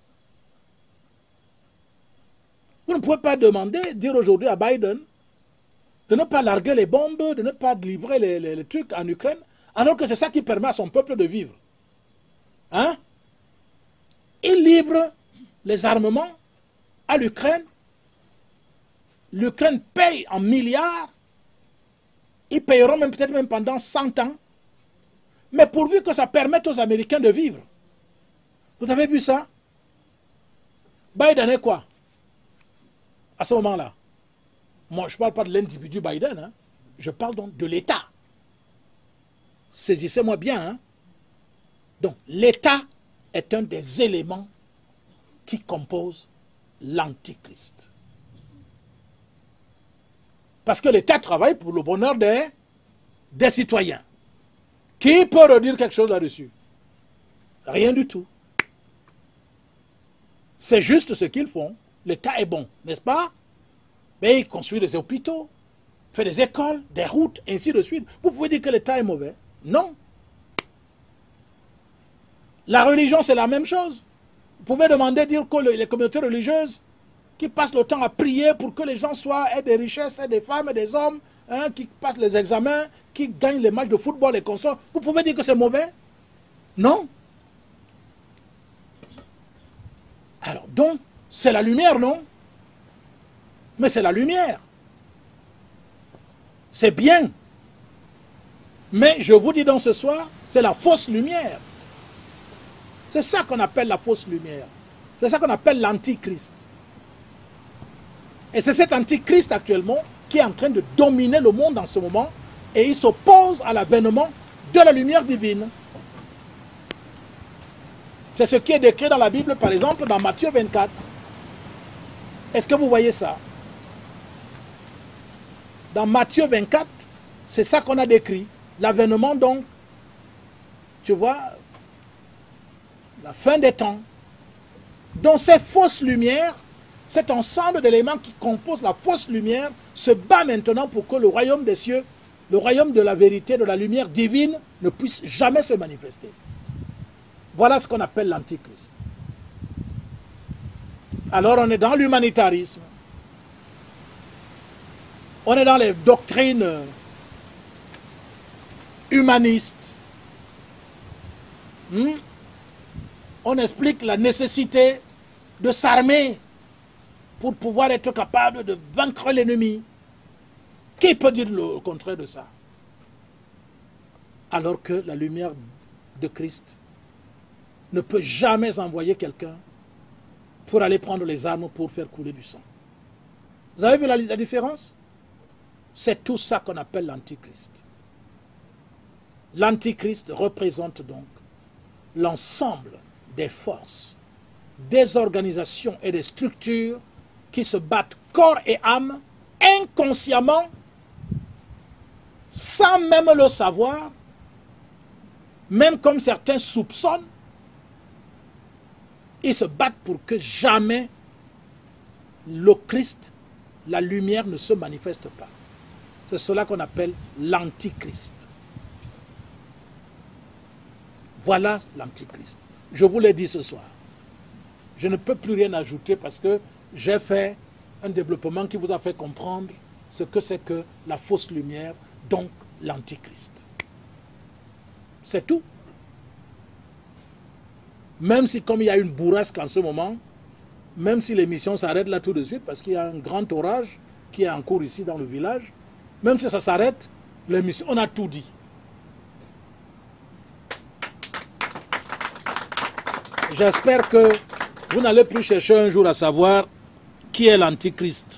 Vous ne pouvez pas dire aujourd'hui à Biden de ne pas larguer les bombes, de ne pas livrer les trucs en Ukraine, alors que c'est ça qui permet à son peuple de vivre. Hein? Il livre les armements à l'Ukraine. L'Ukraine paye en milliards. Ils payeront peut-être même pendant 100 ans. Mais pourvu que ça permette aux Américains de vivre. Vous avez vu ça? Biden est quoi? À ce moment-là? Moi, je ne parle pas de l'individu Biden. Hein? Je parle donc de l'État. Saisissez-moi bien. Hein? Donc, l'État est un des éléments qui composent l'Antichrist. Parce que l'État travaille pour le bonheur des citoyens. Qui peut redire quelque chose là-dessus? Rien du tout. C'est juste ce qu'ils font. L'État est bon, n'est-ce pas? Mais il construit des hôpitaux, fait des écoles, des routes, ainsi de suite. Vous pouvez dire que l'État est mauvais? Non. La religion, c'est la même chose. Vous pouvez dire que les communautés religieuses qui passent le temps à prier pour que les gens aient des richesses, aient des femmes et des hommes, hein, qui passent les examens, qui gagnent les matchs de football et consorts, vous pouvez dire que c'est mauvais? Non. Alors donc, c'est la lumière, non? Mais c'est la lumière. C'est bien. Mais je vous dis donc ce soir, c'est la fausse lumière. C'est ça qu'on appelle la fausse lumière. C'est ça qu'on appelle l'antichrist. Et c'est cet antichrist actuellement qui est en train de dominer le monde en ce moment et il s'oppose à l'avènement de la lumière divine. C'est ce qui est décrit dans la Bible, par exemple, dans Matthieu 24. Est-ce que vous voyez ça? Dans Matthieu 24, c'est ça qu'on a décrit. L'avènement donc, tu vois, la fin des temps. Donc ces fausses lumières, cet ensemble d'éléments qui composent la fausse lumière, se bat maintenant pour que le royaume des cieux, le royaume de la vérité, de la lumière divine, ne puisse jamais se manifester. Voilà ce qu'on appelle l'antichrist. Alors on est dans l'humanitarisme. On est dans les doctrines humanistes. On explique la nécessité de s'armer pour pouvoir être capable de vaincre l'ennemi. Qui peut dire le contraire de ça? Alors que la lumière de Christ ne peut jamais envoyer quelqu'un pour aller prendre les armes pour faire couler du sang. Vous avez vu la différence? C'est tout ça qu'on appelle l'antichrist. L'antichrist représente donc l'ensemble des forces, des organisations et des structures qui se battent corps et âme, inconsciemment, sans même le savoir, même comme certains soupçonnent, ils se battent pour que jamais le Christ, la lumière, ne se manifeste pas. C'est cela qu'on appelle l'antichrist. Voilà l'antichrist. Je vous l'ai dit ce soir. Je ne peux plus rien ajouter parce que j'ai fait un développement qui vous a fait comprendre ce que c'est que la fausse lumière, donc l'antichrist. C'est tout. Même si, comme il y a une bourrasque en ce moment, même si l'émission s'arrête là tout de suite, parce qu'il y a un grand orage qui est en cours ici dans le village, même si ça s'arrête, l'émission, on a tout dit. J'espère que vous n'allez plus chercher un jour à savoir qui est l'antichrist.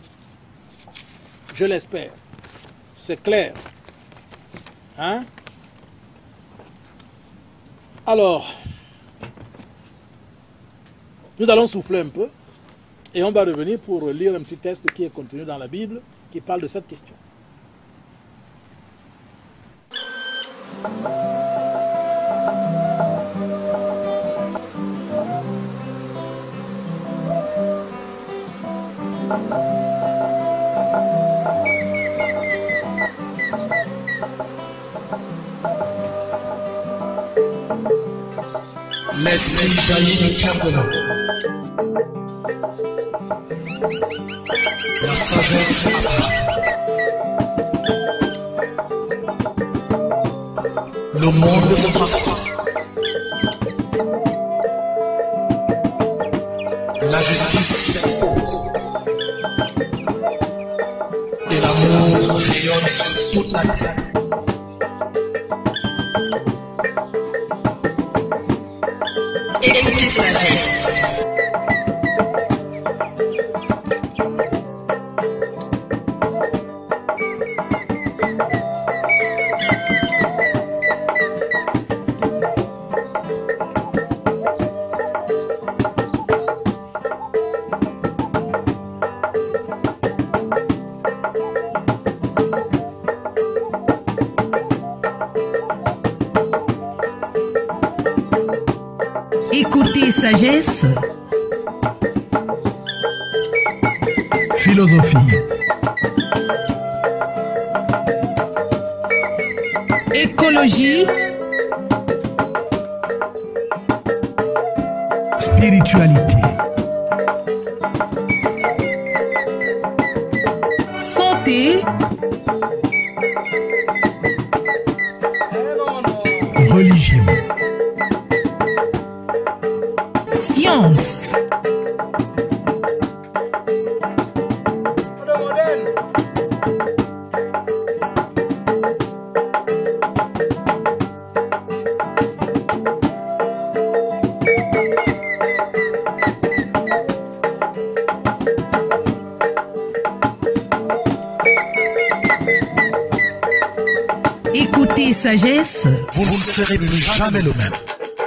Je l'espère. C'est clair. Hein? Alors, nous allons souffler un peu et on va revenir pour lire un petit texte qui est contenu dans la Bible qui parle de cette question. L'esprit jaillit du cœur de l'homme. La sagesse apparaît. Le monde se transforme. La justice s'impose. Et l'amour rayonne sur toute la terre. Écoutez sagesse. sagesse, philosophie, écologie, spiritualité, santé, religion, science, écoutez sagesse, Vous ne serez plus jamais le même.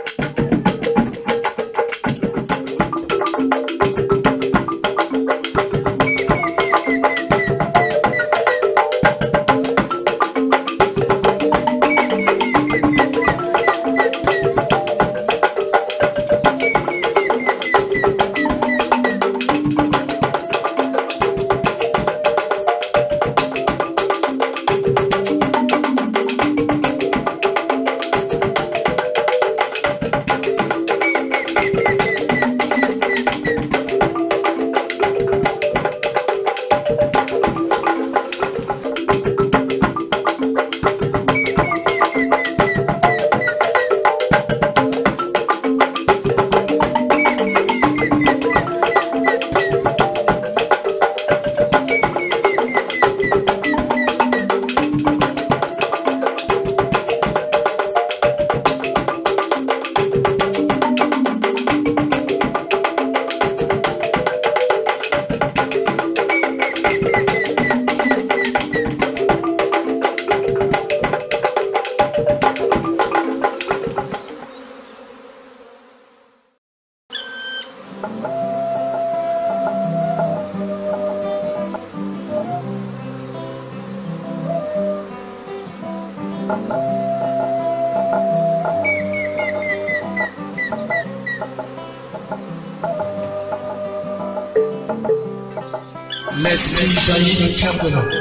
L'esprit jaillit du cœur de l'homme.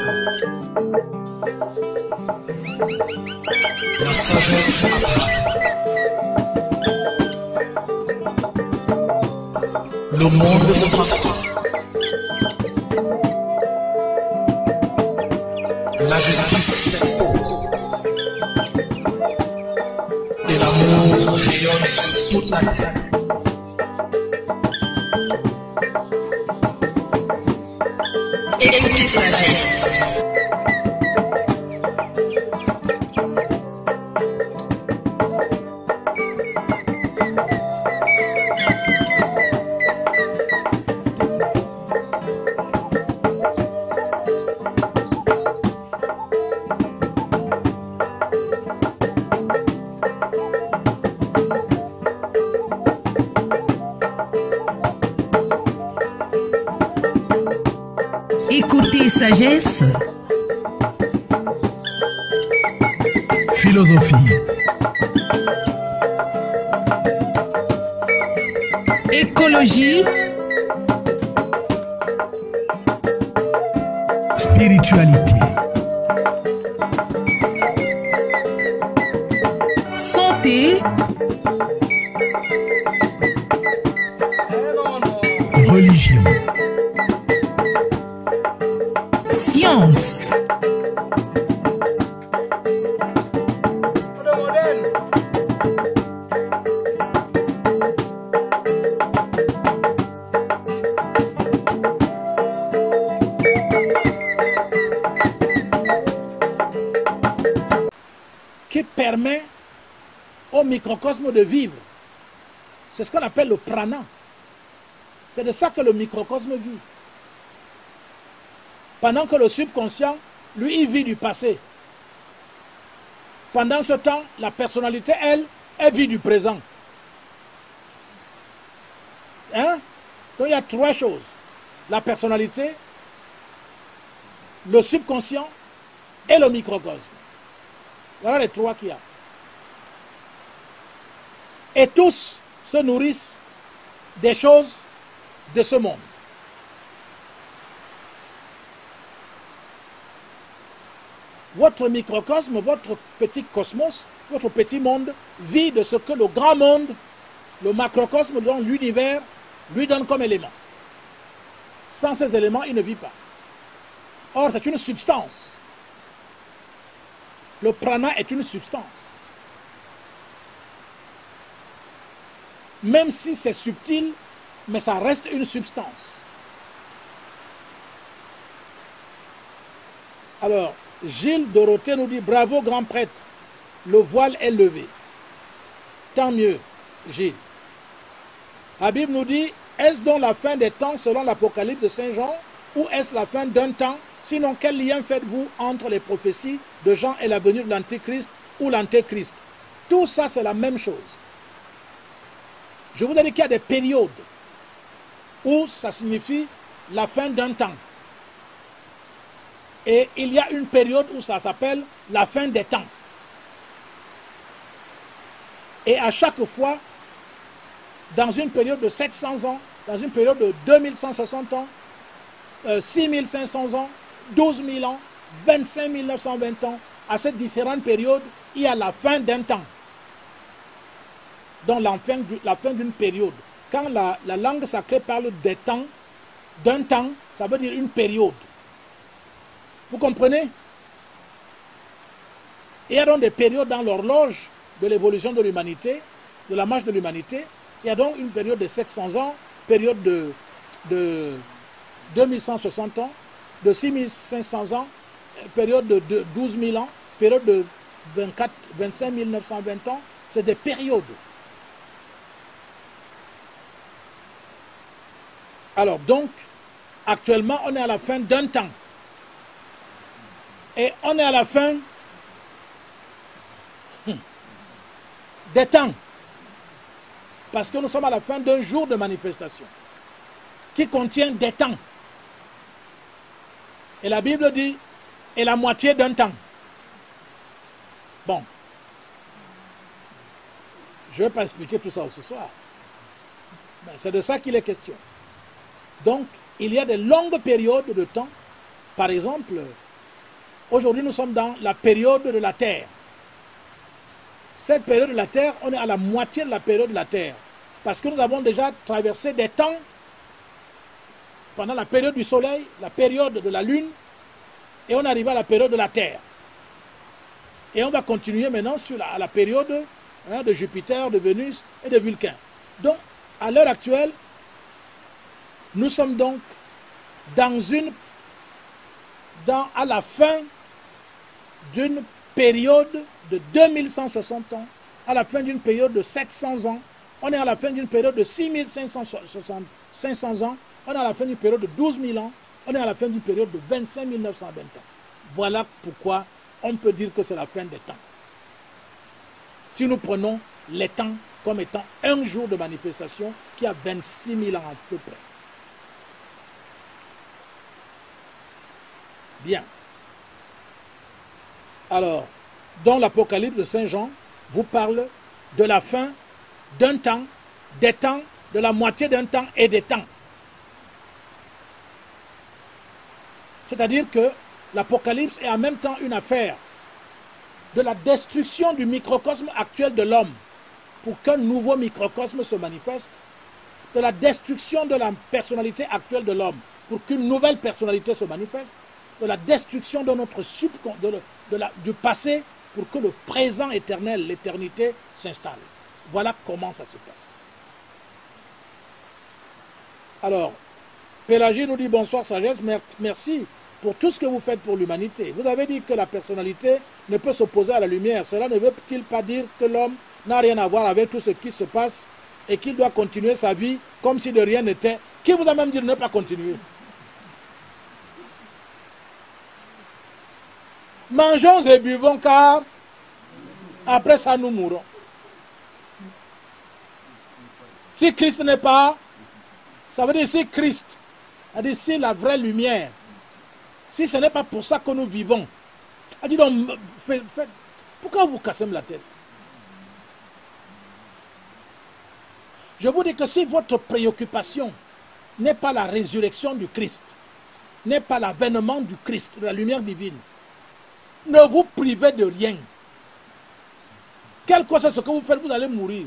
La sagesse apparaît. Le monde se transforme. La justice s'impose. Et l'amour rayonne sur toute la terre. Écoutez sagesse. écoutez sagesse, philosophie, écologie, spiritualité, santé, religion, science, qui permet au microcosme de vivre. C'est ce qu'on appelle le prana. C'est de ça que le microcosme vit. Pendant que le subconscient, lui, il vit du passé. Pendant ce temps, la personnalité, elle vit du présent. Hein? Donc il y a trois choses. La personnalité, le subconscient et le microcosme. Voilà les trois qu'il y a. Et tous se nourrissent des choses de ce monde. Votre microcosme, votre petit cosmos, votre petit monde vit de ce que le grand monde, le macrocosme, donc l'univers, lui donne comme élément. Sans ces éléments, il ne vit pas. Or, c'est une substance. Le prana est une substance. Même si c'est subtil, mais ça reste une substance. Alors, Gilles Dorothée nous dit « Bravo, grand prêtre, le voile est levé. » Tant mieux, Gilles. Habib nous dit « Est-ce donc la fin des temps selon l'Apocalypse de Saint Jean ou est-ce la fin d'un temps? Sinon, quel lien faites-vous entre les prophéties de Jean et la venue de l'Antéchrist ou l'Antéchrist? » Tout ça, c'est la même chose. Je vous ai dit qu'il y a des périodes où ça signifie la fin d'un temps. Et il y a une période où ça s'appelle la fin des temps. Et à chaque fois, dans une période de 700 ans, dans une période de 2160 ans, 6500 ans, 12 000 ans, 25 920 ans, à ces différentes périodes, il y a la fin d'un temps. Donc la fin d'une période. Quand la langue sacrée parle des temps, d'un temps, ça veut dire une période. Vous comprenez? Il y a donc des périodes dans l'horloge de l'évolution de l'humanité, de la marche de l'humanité. Il y a donc une période de 700 ans, période de 2160 ans, de 6500 ans, période de 12 000 ans, période de 25 920 ans. C'est des périodes. Alors donc, actuellement, on est à la fin d'un temps. Et on est à la fin des temps. Parce que nous sommes à la fin d'un jour de manifestation qui contient des temps. Et la Bible dit, et la moitié d'un temps. Bon. Je ne vais pas expliquer tout ça ce soir. Mais c'est de ça qu'il est question. Donc, il y a des longues périodes de temps. Par exemple, aujourd'hui, nous sommes dans la période de la Terre. Cette période de la Terre, on est à la moitié de la période de la Terre. Parce que nous avons déjà traversé des temps pendant la période du Soleil, la période de la Lune, et on arrive à la période de la Terre. Et on va continuer maintenant à la période de Jupiter, de Vénus et de Vulcain. Donc, à l'heure actuelle, nous sommes donc à la fin d'une période de 2160 ans, à la fin d'une période de 700 ans, on est à la fin d'une période de 6500 ans, on est à la fin d'une période de 12 000 ans, on est à la fin d'une période de 25 920 ans. Voilà pourquoi on peut dire que c'est la fin des temps. Si nous prenons les temps comme étant un jour de manifestation qui a 26 000 ans à peu près. Bien. Alors, dans l'Apocalypse de Saint Jean, vous parle de la fin d'un temps, des temps, de la moitié d'un temps et des temps. C'est-à-dire que l'Apocalypse est en même temps une affaire de la destruction du microcosme actuel de l'homme pour qu'un nouveau microcosme se manifeste, de la destruction de la personnalité actuelle de l'homme pour qu'une nouvelle personnalité se manifeste, de la destruction de notre du passé pour que le présent éternel, l'éternité, s'installe. Voilà comment ça se passe. Alors, Pélagie nous dit bonsoir sagesse, merci pour tout ce que vous faites pour l'humanité. Vous avez dit que la personnalité ne peut s'opposer à la lumière. Cela ne veut-il pas dire que l'homme n'a rien à voir avec tout ce qui se passe et qu'il doit continuer sa vie comme si de rien n'était? Qui vous a même dit de ne pas continuer? Mangeons et buvons car après ça nous mourrons. Si Christ n'est pas, ça veut dire si Christ, c'est-à-dire si la vraie lumière, si ce n'est pas pour ça que nous vivons, dit donc, pourquoi vous cassez la tête? Je vous dis que si votre préoccupation n'est pas la résurrection du Christ, n'est pas l'avènement du Christ, de la lumière divine, ne vous privez de rien. Quel que soit ce que vous faites, vous allez mourir.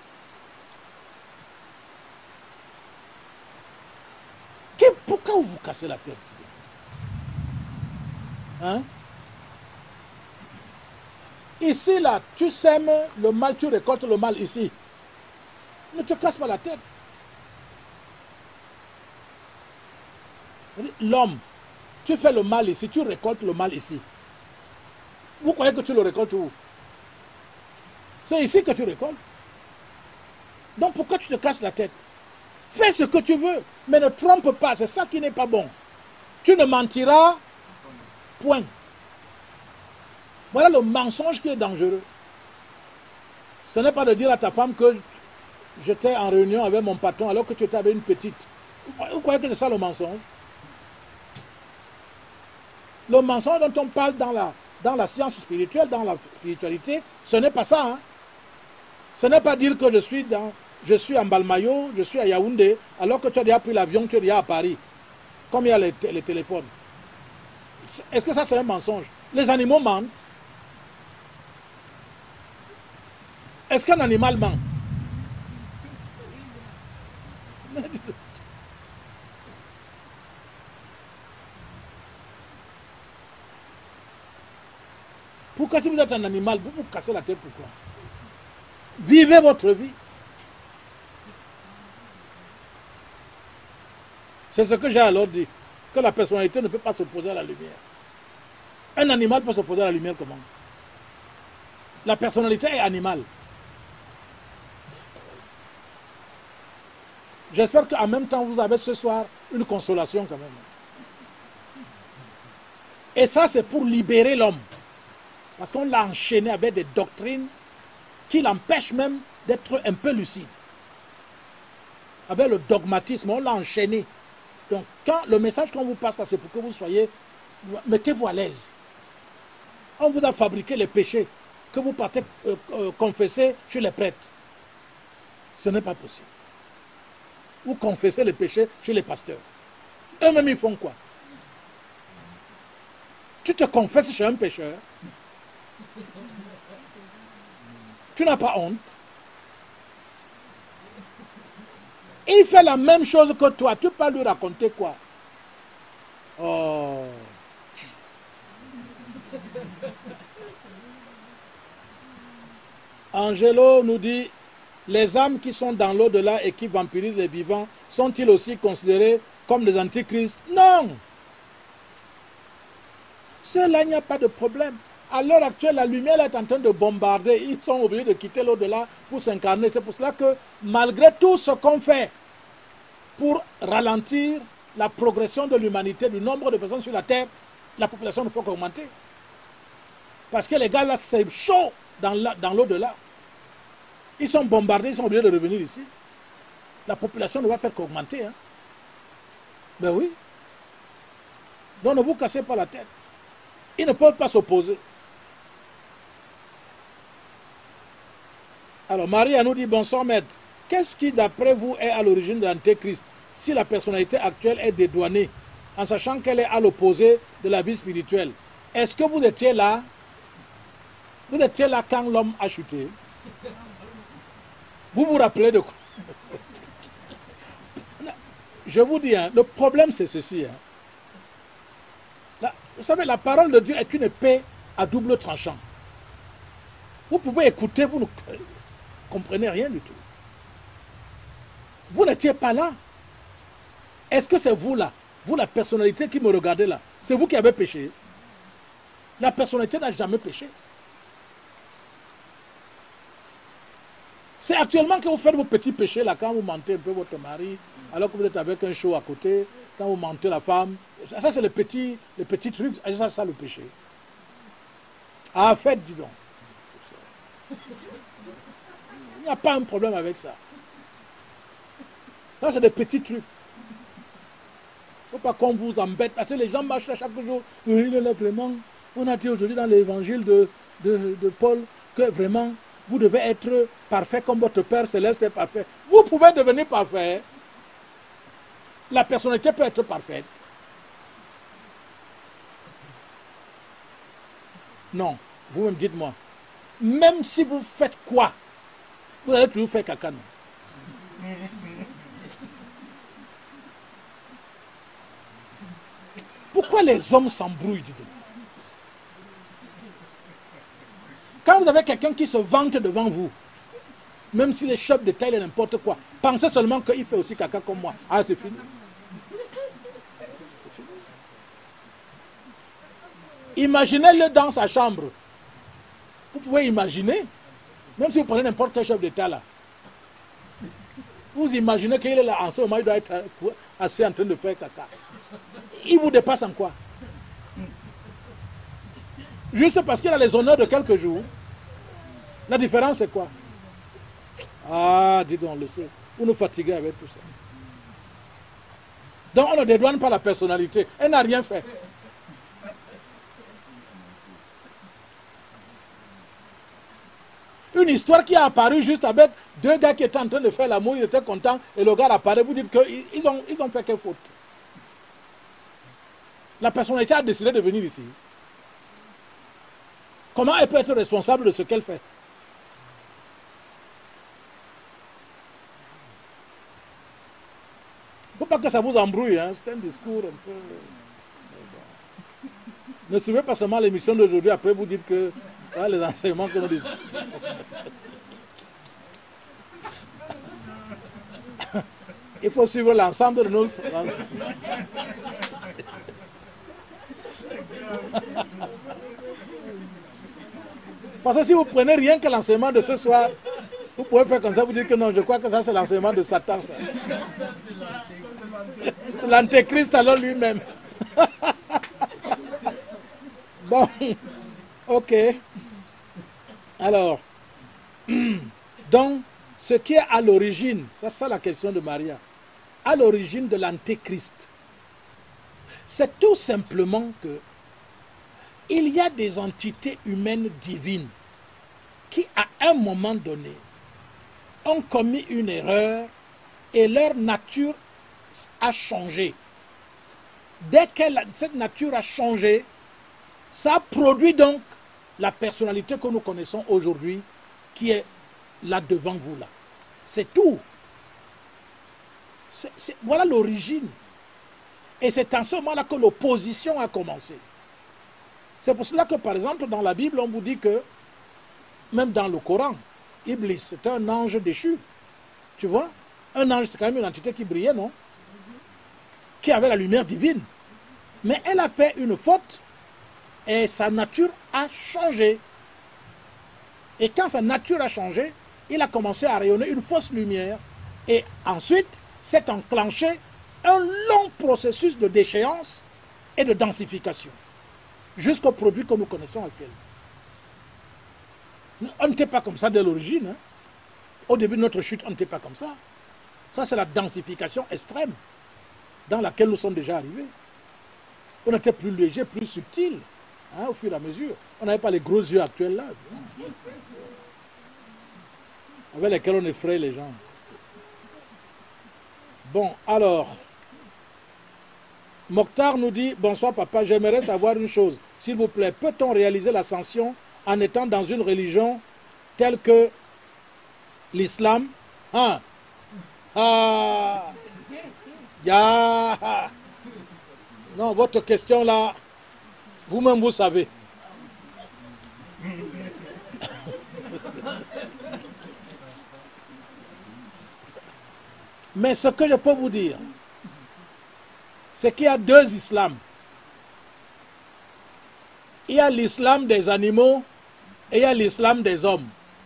Pourquoi vous vous cassez la tête? Hein? Ici, là, tu sèmes le mal, tu récoltes le mal ici. Ne te casse pas la tête. L'homme, tu fais le mal ici, tu récoltes le mal ici. Vous croyez que tu le récoltes où? C'est ici que tu récoltes. Donc pourquoi tu te casses la tête? Fais ce que tu veux, mais ne trompe pas, c'est ça qui n'est pas bon. Tu ne mentiras point. Voilà le mensonge qui est dangereux. Ce n'est pas de dire à ta femme que j'étais en réunion avec mon patron alors que tu étais avec une petite. Vous croyez que c'est ça le mensonge? Le mensonge dont on parle dans la science spirituelle, dans la spiritualité, ce n'est pas ça. Hein? Ce n'est pas dire que je suis en Balmayo, je suis à Yaoundé, alors que tu as déjà pris l'avion, tu es déjà à Paris. Comme il y a les téléphones. Est-ce que ça c'est un mensonge? Les animaux mentent. Est-ce qu'un animal ment? Pourquoi si vous êtes un animal, vous vous cassez la tête, pourquoi? Vivez votre vie. C'est ce que j'ai alors dit, que la personnalité ne peut pas s'opposer à la lumière. Un animal peut s'opposer à la lumière comment? La personnalité est animale. J'espère qu'en même temps, vous avez ce soir une consolation quand même. Et ça, c'est pour libérer l'homme. Parce qu'on l'a enchaîné avec des doctrines qui l'empêchent même d'être un peu lucide. Avec le dogmatisme, on l'a enchaîné. Donc, le message qu'on vous passe là, c'est pour que vous soyez, mettez-vous à l'aise. On vous a fabriqué les péchés que vous partez confesser chez les prêtres. Ce n'est pas possible. Vous confessez les péchés chez les pasteurs. Eux-mêmes, ils font quoi? Tu te confesses chez un pécheur. Tu n'as pas honte. Il fait la même chose que toi. Tu peux lui raconter quoi? Oh. Angelo nous dit, les âmes qui sont dans l'au-delà et qui vampirisent les vivants, sont-ils aussi considérés comme des antichrists? Non. Cela, il n'y a pas de problème. À l'heure actuelle, la lumière est en train de bombarder. Ils sont obligés de quitter l'au-delà pour s'incarner. C'est pour cela que, malgré tout ce qu'on fait pour ralentir la progression de l'humanité, du nombre de personnes sur la Terre, la population ne peut qu'augmenter. Parce que les gars, là, c'est chaud dans l'au-delà. Ils sont bombardés, ils sont obligés de revenir ici. La population ne va faire qu'augmenter. Hein. Ben oui. Donc ne vous cassez pas la tête. Ils ne peuvent pas s'opposer. Alors, Marie nous dit, bonsoir maître. Qu'est-ce qui, d'après vous, est à l'origine de l'antéchrist si la personnalité actuelle est dédouanée, en sachant qu'elle est à l'opposé de la vie spirituelle? Est-ce que vous étiez là? Vous étiez là quand l'homme a chuté? Vous vous rappelez de quoi? Je vous dis, hein, le problème c'est ceci. Hein. Vous savez, la parole de Dieu est une épée à double tranchant. Vous pouvez écouter, vous ne comprenez rien du tout. Vous n'étiez pas là. Est-ce que c'est vous là, vous la personnalité qui me regardez là, c'est vous qui avez péché? La personnalité n'a jamais péché. C'est actuellement que vous faites vos petits péchés là, quand vous mentez un peu votre mari, alors que vous êtes avec un show à côté, quand vous mentez la femme. Ça c'est les petits trucs, ça c'est ça le péché. Ah, faites, dis donc. Il n'y a pas un problème avec ça. Ça c'est des petits trucs. Il ne faut pas qu'on vous embête, parce que les gens marchent là chaque jour. Oui, il est là vraiment. On a dit aujourd'hui dans l'évangile de Paul que vraiment, vous devez être parfait comme votre Père Céleste est parfait. Vous pouvez devenir parfait. La personnalité peut être parfaite. Non, vous-même dites-moi. Même si vous faites quoi, vous allez toujours faire caca, non? Pourquoi les hommes s'embrouillent, dis donc? Quand vous avez quelqu'un qui se vante devant vous, même s'il est chef de taille et n'importe quoi, pensez seulement qu'il fait aussi caca comme moi. Ah, c'est fini. Imaginez-le dans sa chambre. Vous pouvez imaginer, même si vous prenez n'importe quel chef d'État là, vous imaginez qu'il est là en ce moment, il doit être assis en train de faire caca. Il vous dépasse en quoi? Juste parce qu'il a les honneurs de quelques jours. La différence c'est quoi? Ah, dis donc, on le sait. Vous nous fatiguez avec tout ça. Donc on ne dédouane pas la personnalité. Elle n'a rien fait. Une histoire qui a apparu juste avec deux gars qui étaient en train de faire l'amour, ils étaient contents, et le gars apparaît, vous dites qu'ils ont fait quelle faute? La personnalité a décidé de venir ici. Comment elle peut être responsable de ce qu'elle fait? Il ne faut pas que ça vous embrouille, hein? C'est un discours un peu... Ne suivez pas seulement l'émission d'aujourd'hui, après vous dites que voilà, les enseignements que nous disons. Il faut suivre l'ensemble de nos... Parce que si vous prenez rien que l'enseignement de ce soir, vous pouvez faire comme ça, vous dites que non, je crois que ça c'est l'enseignement de Satan. L'antéchrist alors lui-même. Bon, ok. Alors, donc, ce qui est à l'origine, c'est ça la question de Maria, à l'origine de l'antéchrist, c'est tout simplement que il y a des entités humaines divines qui, à un moment donné, ont commis une erreur et leur nature a changé. Dès que cette nature a changé, ça produit donc la personnalité que nous connaissons aujourd'hui, qui est là devant vous là. C'est tout. Voilà l'origine. Et c'est en ce moment-là que l'opposition a commencé. C'est pour cela que, par exemple, dans la Bible, on vous dit que, même dans le Coran, Iblis, c'est un ange déchu. Tu vois? Un ange, c'est quand même une entité qui brillait, non? Qui avait la lumière divine. Mais elle a fait une faute et sa nature a changé. Et quand sa nature a changé, il a commencé à rayonner une fausse lumière. Et ensuite, s'est enclenché un long processus de déchéance et de densification. Jusqu'au produit que nous connaissons actuellement. On n'était pas comme ça dès l'origine. Hein. Au début de notre chute, on n'était pas comme ça. Ça, c'est la densification extrême dans laquelle nous sommes déjà arrivés. On était plus léger, plus subtil, hein, au fur et à mesure. On n'avait pas les gros yeux actuels là, avec lesquels on effraie les gens. Bon, alors, Mokhtar nous dit, bonsoir papa, j'aimerais savoir une chose. S'il vous plaît, peut-on réaliser l'ascension en étant dans une religion telle que l'islam? Hein? Ah, ya. Non, votre question là, vous-même vous savez. Mais ce que je peux vous dire, c'est qu'il y a deux islams. Il y a l'islam des animaux et il y a l'islam des hommes.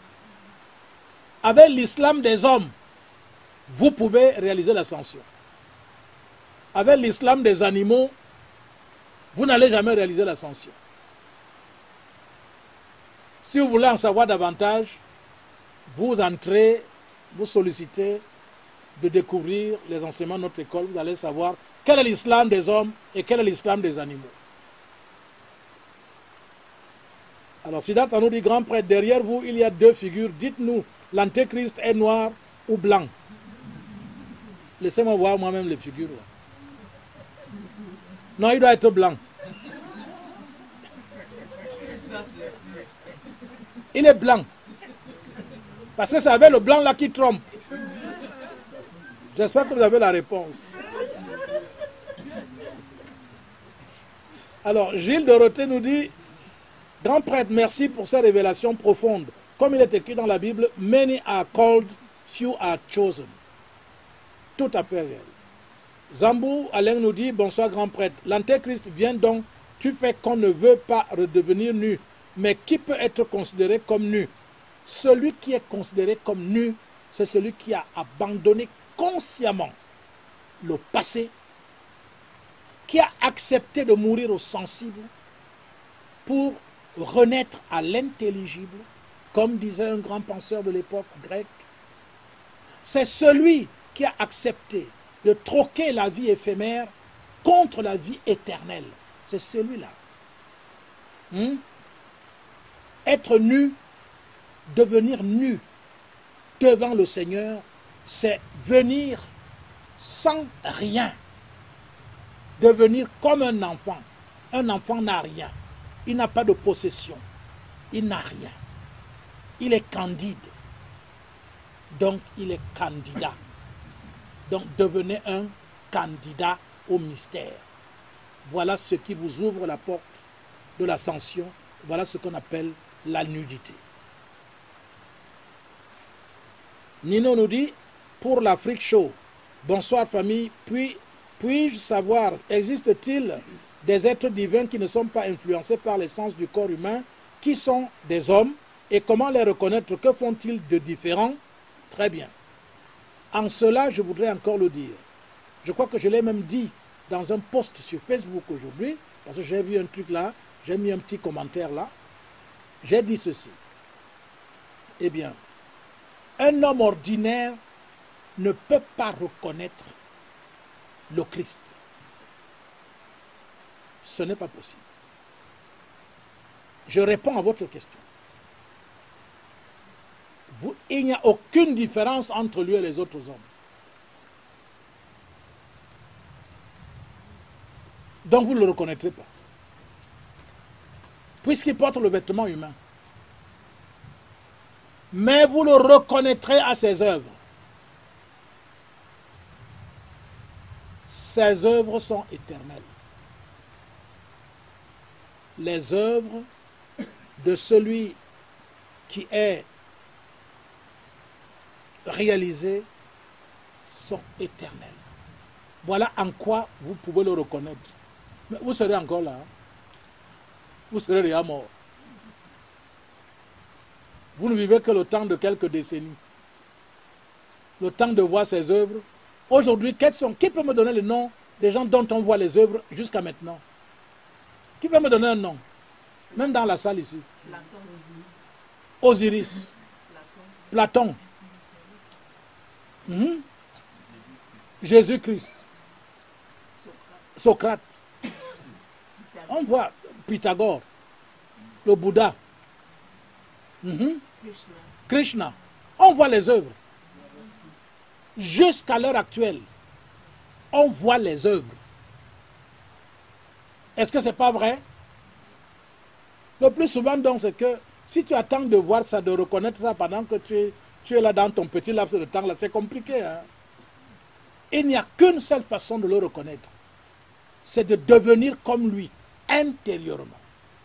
Avec l'islam des hommes, vous pouvez réaliser l'ascension. Avec l'islam des animaux, vous n'allez jamais réaliser l'ascension. Si vous voulez en savoir davantage, vous entrez, vous sollicitez de découvrir les enseignements de notre école, vous allez savoir quel est l'islam des hommes et quel est l'islam des animaux. Alors Siddhartha nous dit, grand prêtre, derrière vous, il y a deux figures. Dites-nous, l'antéchrist est noir ou blanc? Laissez-moi voir moi-même les figures. Là. Non, il doit être blanc. Il est blanc. Parce que c'est avec le blanc là qui trompe. J'espère que vous avez la réponse. Alors, Gilles Dorothée nous dit, grand prêtre, merci pour ces révélations profondes. Comme il est écrit dans la Bible, many are called, few are chosen. Tout à fait réel. Zambou Alain nous dit, bonsoir grand prêtre, l'antéchrist vient donc, tu fais qu'on ne veut pas redevenir nu. Mais qui peut être considéré comme nu? Celui qui est considéré comme nu, c'est celui qui a abandonné consciemment le passé, qui a accepté de mourir au sensible pour renaître à l'intelligible, comme disait un grand penseur de l'époque grecque. C'est celui qui a accepté de troquer la vie éphémère contre la vie éternelle. C'est celui-là. Être nu, devenir nu devant le Seigneur, c'est venir sans rien. Devenir comme un enfant. Un enfant n'a rien. Il n'a pas de possession. Il n'a rien. Il est candide. Donc, il est candidat. Donc, devenez un candidat au mystère. Voilà ce qui vous ouvre la porte de l'ascension. Voilà ce qu'on appelle la nudité. Nino nous dit, pour l'Afrique Show, bonsoir famille, puis-je savoir, existe-t-il des êtres divins qui ne sont pas influencés par l'essence du corps humain, qui sont des hommes, et comment les reconnaître? Que font-ils de différent? Très bien. En cela, je voudrais encore le dire. Je crois que je l'ai même dit dans un post sur Facebook aujourd'hui, parce que j'ai vu un truc là, j'ai mis un petit commentaire là. J'ai dit ceci. Eh bien, un homme ordinaire ne peut pas reconnaître le Christ. Ce n'est pas possible. Je réponds à votre question. Il n'y a aucune différence entre lui et les autres hommes. Donc vous ne le reconnaîtrez pas. Puisqu'il porte le vêtement humain. Mais vous le reconnaîtrez à ses œuvres. Ses œuvres sont éternelles. Les œuvres de celui qui est réalisé sont éternelles. Voilà en quoi vous pouvez le reconnaître. Mais vous serez encore là. Vous serez déjà mort. Vous ne vivez que le temps de quelques décennies. Le temps de voir ses œuvres. Aujourd'hui, qui peut me donner le nom des gens dont on voit les œuvres jusqu'à maintenant? Qui peut me donner un nom? Même dans la salle ici. Osiris. Platon. Jésus-Christ. Socrate. On voit Pythagore. Le Bouddha. Krishna. On voit les œuvres. Jusqu'à l'heure actuelle, on voit les œuvres. Est-ce que ce n'est pas vrai? Le plus souvent, donc, c'est que si tu attends de voir ça, de reconnaître ça pendant que tu es là dans ton petit laps de temps, là, c'est compliqué. Hein? Il n'y a qu'une seule façon de le reconnaître. C'est de devenir comme lui, intérieurement.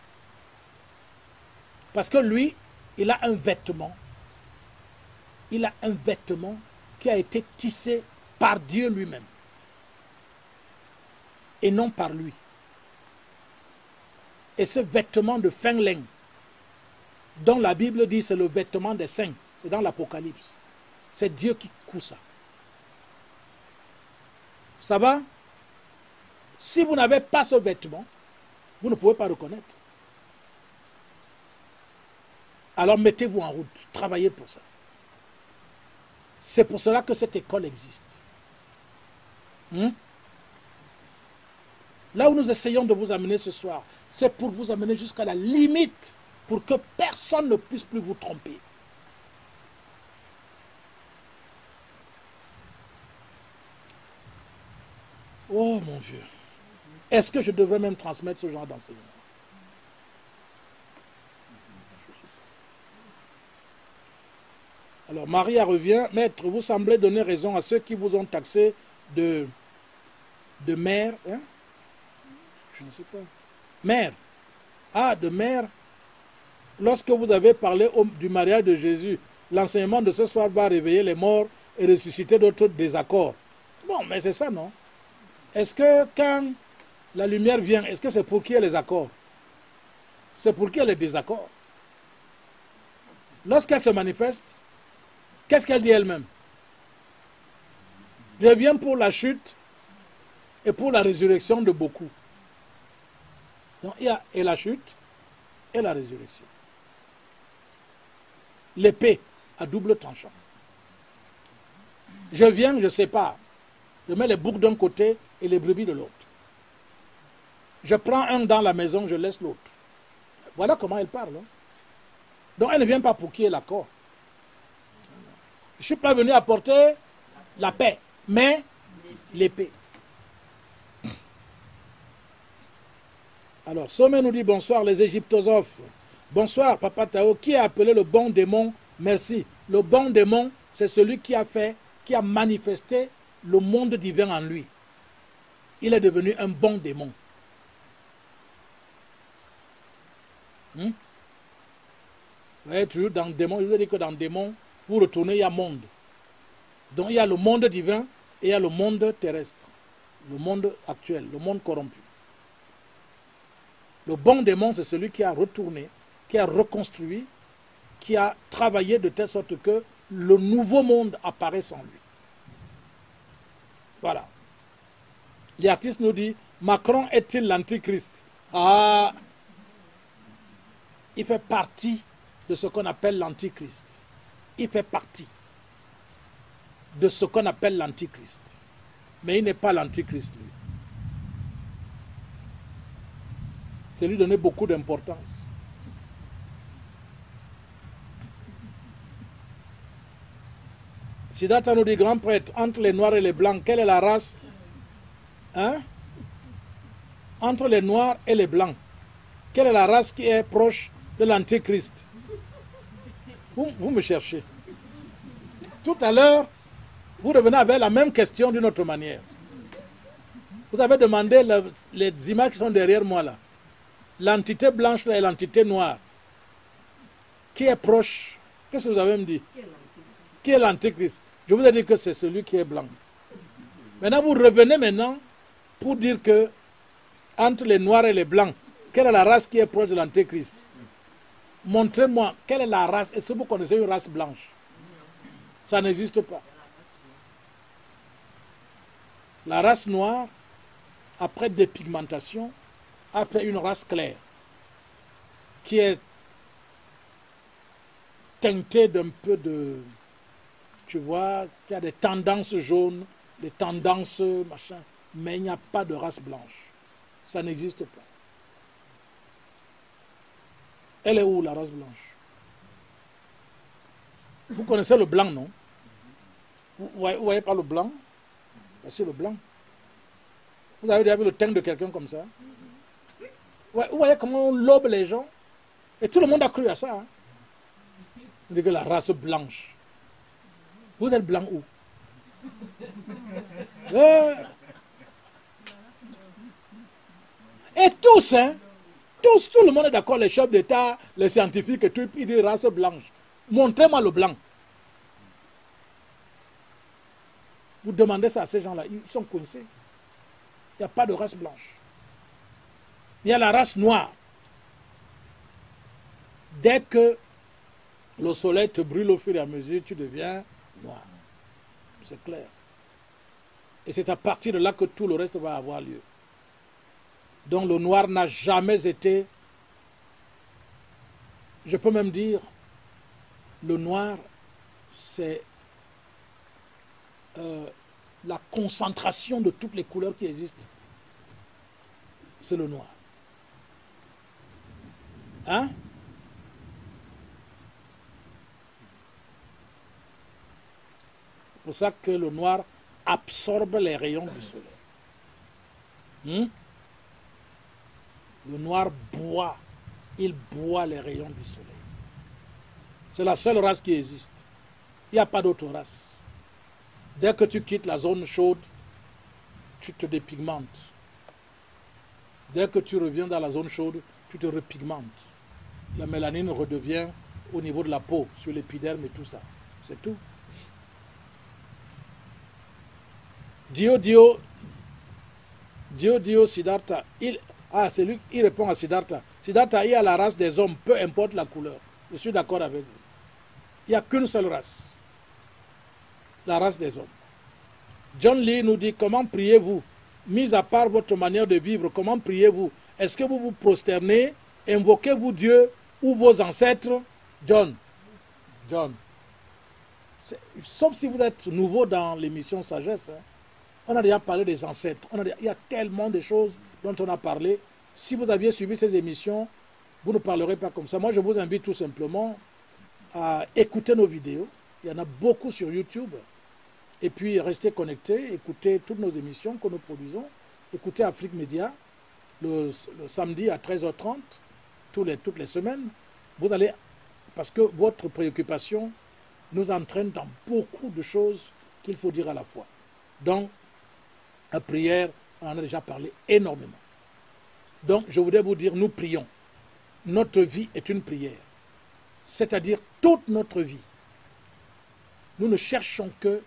Parce que lui, il a un vêtement. Il a un vêtement qui a été tissé par Dieu lui-même. Et non par lui. Et ce vêtement de fin laine, dont la Bible dit c'est le vêtement des saints, c'est dans l'Apocalypse. C'est Dieu qui coud ça. Ça va? Si vous n'avez pas ce vêtement, vous ne pouvez pas reconnaître. Alors mettez-vous en route, travaillez pour ça. C'est pour cela que cette école existe. Là où nous essayons de vous amener ce soir, c'est pour vous amener jusqu'à la limite pour que personne ne puisse plus vous tromper. Oh mon Dieu. Est-ce que je devrais même transmettre ce genre d'enseignement? Alors Maria revient. Maître, vous semblez donner raison à ceux qui vous ont taxé de mère. Hein? Je ne sais pas. Mère. Ah, de mère. Lorsque vous avez parlé du mariage de Jésus, l'enseignement de ce soir va réveiller les morts et ressusciter d'autres désaccords. Bon, mais c'est ça, non? Est-ce que quand la lumière vient, est-ce que c'est pour qu'il y ait les accords? C'est pour qu'il y ait les désaccords. Lorsqu'elle se manifeste, qu'est-ce qu'elle dit elle-même? Je viens pour la chute et pour la résurrection de beaucoup. Donc il y a et la chute et la résurrection. L'épée à double tranchant. Je viens, je sépare. Je mets les boucs d'un côté et les brebis de l'autre. Je prends un dans la maison, je laisse l'autre. Voilà comment elle parle. Hein? Donc elle ne vient pas pour qu'il y ait l'accord. Je ne suis pas venu apporter la paix, mais l'épée. Alors, Sommet nous dit bonsoir les égyptosophes. Bonsoir Papa Tao. Qui a appelé le bon démon? Merci. Le bon démon, c'est celui qui a manifesté le monde divin en lui. Il est devenu un bon démon. Vous voyez, toujours dans le démon, je vous ai dit que dans le démon, vous retournez, il y a monde. Donc il y a le monde divin et il y a le monde terrestre. Le monde actuel, le monde corrompu. Le bon démon, c'est celui qui a retourné, qui a reconstruit, qui a travaillé de telle sorte que le nouveau monde apparaisse en lui. Voilà. L'artiste nous dit, Macron est-il l'antichrist? Ah, il fait partie de ce qu'on appelle l'antichrist. Il fait partie de ce qu'on appelle l'antichrist. Mais il n'est pas l'antichrist, lui. C'est lui donner beaucoup d'importance. Siddhartha nous dit, grand prêtre, entre les noirs et les blancs, quelle est la race? Hein? Entre les noirs et les blancs, quelle est la race qui est proche de l'antéchrist? Vous me cherchez. Tout à l'heure, vous revenez avec la même question d'une autre manière. Vous avez demandé les images qui sont derrière moi là. L'entité blanche là et l'entité noire. Qui est proche? Qu'est-ce que vous avez me dit? Qui est l'antéchrist? Je vous ai dit que c'est celui qui est blanc. Maintenant, vous revenez maintenant pour dire que entre les noirs et les blancs, quelle est la race qui est proche de l'antéchrist? Montrez-moi quelle est la race. Est-ce que vous connaissez une race blanche? Ça n'existe pas. La race noire, après dépigmentation, a fait une race claire qui est teintée d'un peu de, tu vois, qui a des tendances jaunes, des tendances machin, mais il n'y a pas de race blanche. Ça n'existe pas. Elle est où la race blanche? Vous connaissez le blanc, non? Vous voyez pas le blanc? C'est le blanc. Vous avez déjà vu le teint de quelqu'un comme ça? Vous voyez comment on lobe les gens? Et tout le monde a cru à ça. Hein? On dit que la race blanche. Vous êtes blanc où? Et tous, hein? Tous, tout le monde est d'accord, les chefs d'État, les scientifiques et tout, ils disent race blanche. Montrez-moi le blanc. Vous demandez ça à ces gens-là, ils sont coincés. Il n'y a pas de race blanche. Il y a la race noire. Dès que le soleil te brûle au fur et à mesure, tu deviens noir. C'est clair. Et c'est à partir de là que tout le reste va avoir lieu. Donc le noir n'a jamais été, je peux même dire, le noir, c'est la concentration de toutes les couleurs qui existent. C'est le noir. Hein? C'est pour ça que le noir absorbe les rayons du soleil. Le noir boit, il boit les rayons du soleil. C'est la seule race qui existe. Il n'y a pas d'autre race. Dès que tu quittes la zone chaude, tu te dépigmentes. Dès que tu reviens dans la zone chaude, tu te repigmentes. La mélanine redevient au niveau de la peau, sur l'épiderme et tout ça. C'est tout. Dio, Siddhartha. C'est lui qui répond à Siddhartha. Siddhartha, il y a la race des hommes, peu importe la couleur. Je suis d'accord avec vous. Il n'y a qu'une seule race. La race des hommes. John Lee nous dit, comment priez-vous? Mis à part votre manière de vivre, comment priez-vous? Est-ce que vous vous prosternez? Invoquez-vous Dieu ou vos ancêtres? John. Sauf si vous êtes nouveau dans l'émission Sagesse. On a déjà parlé des ancêtres. Il y a tellement de choses dont on a parlé. Si vous aviez suivi ces émissions, vous ne parlerez pas comme ça. Moi, je vous invite tout simplement à écouter nos vidéos. Il y en a beaucoup sur YouTube. Et puis, restez connectés, écoutez toutes nos émissions que nous produisons. Écoutez Afrique Média le samedi à 13h30, toutes les semaines. Vous allez, parce que votre préoccupation nous entraîne dans beaucoup de choses qu'il faut dire à la fois. Donc, la prière, on en a déjà parlé énormément. Donc, je voudrais vous dire, nous prions. Notre vie est une prière. C'est-à-dire, toute notre vie, nous ne cherchons que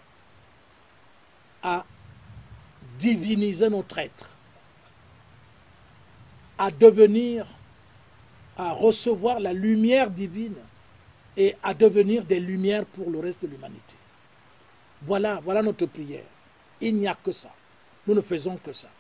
à diviniser notre être, à devenir, à recevoir la lumière divine et à devenir des lumières pour le reste de l'humanité. Voilà notre prière. Il n'y a que ça. Nous ne faisons que ça.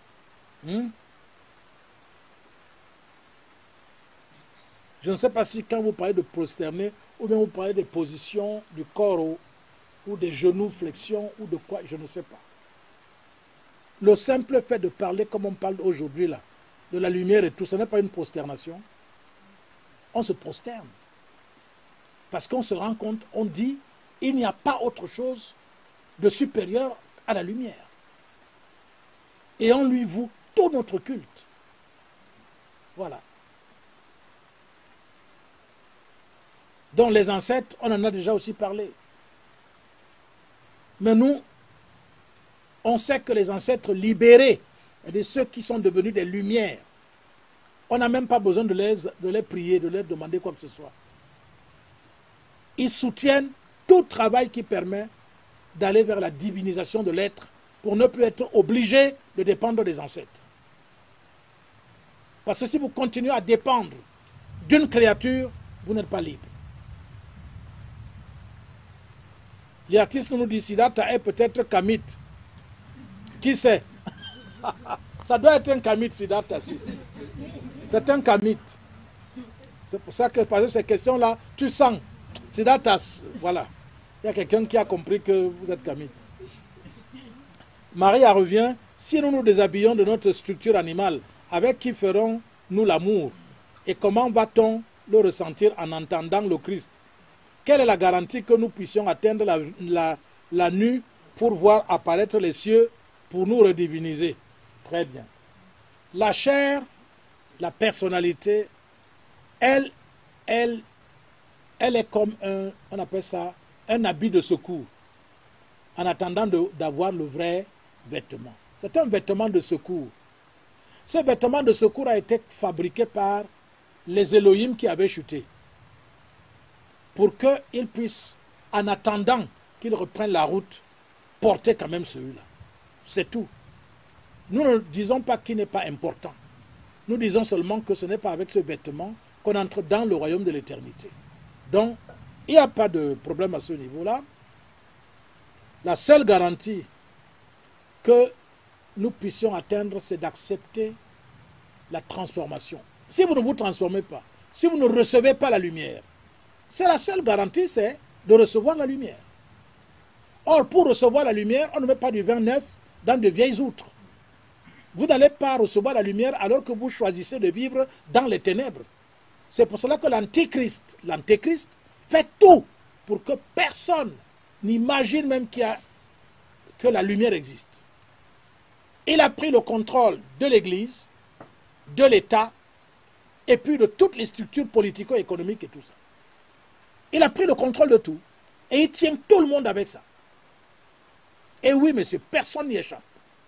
Je ne sais pas si quand vous parlez de prosterner, ou bien vous parlez des positions du corps ou des genoux, flexion, ou de quoi, je ne sais pas. Le simple fait de parler comme on parle aujourd'hui là, de la lumière et tout, ce n'est pas une prosternation. On se prosterne. Parce qu'on se rend compte, on dit, il n'y a pas autre chose de supérieur à la lumière. Et on lui voue tout notre culte. Voilà. Donc les ancêtres, on en a déjà aussi parlé. Mais nous, on sait que les ancêtres libérés, c'est-à-dire ceux qui sont devenus des lumières, on n'a même pas besoin de les prier, de leur demander quoi que ce soit. Ils soutiennent tout travail qui permet d'aller vers la divinisation de l'être pour ne plus être obligé de dépendre des ancêtres. Parce que si vous continuez à dépendre d'une créature, vous n'êtes pas libre. Les artistes nous disent Siddhartha est peut-être kamite. Qui sait? Ça doit être un kamite, Siddhartha. C'est un kamite. C'est pour ça que par ces questions-là, tu sens. Siddhartha, voilà. Il y a quelqu'un qui a compris que vous êtes kamite. Maria revient. Si nous nous déshabillons de notre structure animale, avec qui ferons-nous l'amour? Et comment va-t-on le ressentir en entendant le Christ? Quelle est la garantie que nous puissions atteindre la nue pour voir apparaître les cieux, pour nous rediviniser? Très bien. La chair, la personnalité, elle est comme on appelle ça, un habit de secours, en attendant d'avoir le vrai vêtement. C'est un vêtement de secours. Ce vêtement de secours a été fabriqué par les Elohim qui avaient chuté, pour qu'ils puissent, en attendant qu'ils reprennent la route, porter quand même celui-là. C'est tout. Nous ne disons pas qu'il n'est pas important. Nous disons seulement que ce n'est pas avec ce vêtement qu'on entre dans le royaume de l'éternité. Donc, il n'y a pas de problème à ce niveau-là. La seule garantie que nous puissions atteindre, c'est d'accepter la transformation. Si vous ne vous transformez pas, si vous ne recevez pas la lumière, c'est la seule garantie, c'est de recevoir la lumière. Or, pour recevoir la lumière, on ne met pas du vin neuf dans de vieilles outres. Vous n'allez pas recevoir la lumière alors que vous choisissez de vivre dans les ténèbres. C'est pour cela que l'antéchrist fait tout pour que personne n'imagine même qu'il y a que la lumière existe. Il a pris le contrôle de l'Église, de l'État, et puis de toutes les structures politico-économiques et tout ça. Il a pris le contrôle de tout. Et il tient tout le monde avec ça. Et oui, monsieur, personne n'y échappe.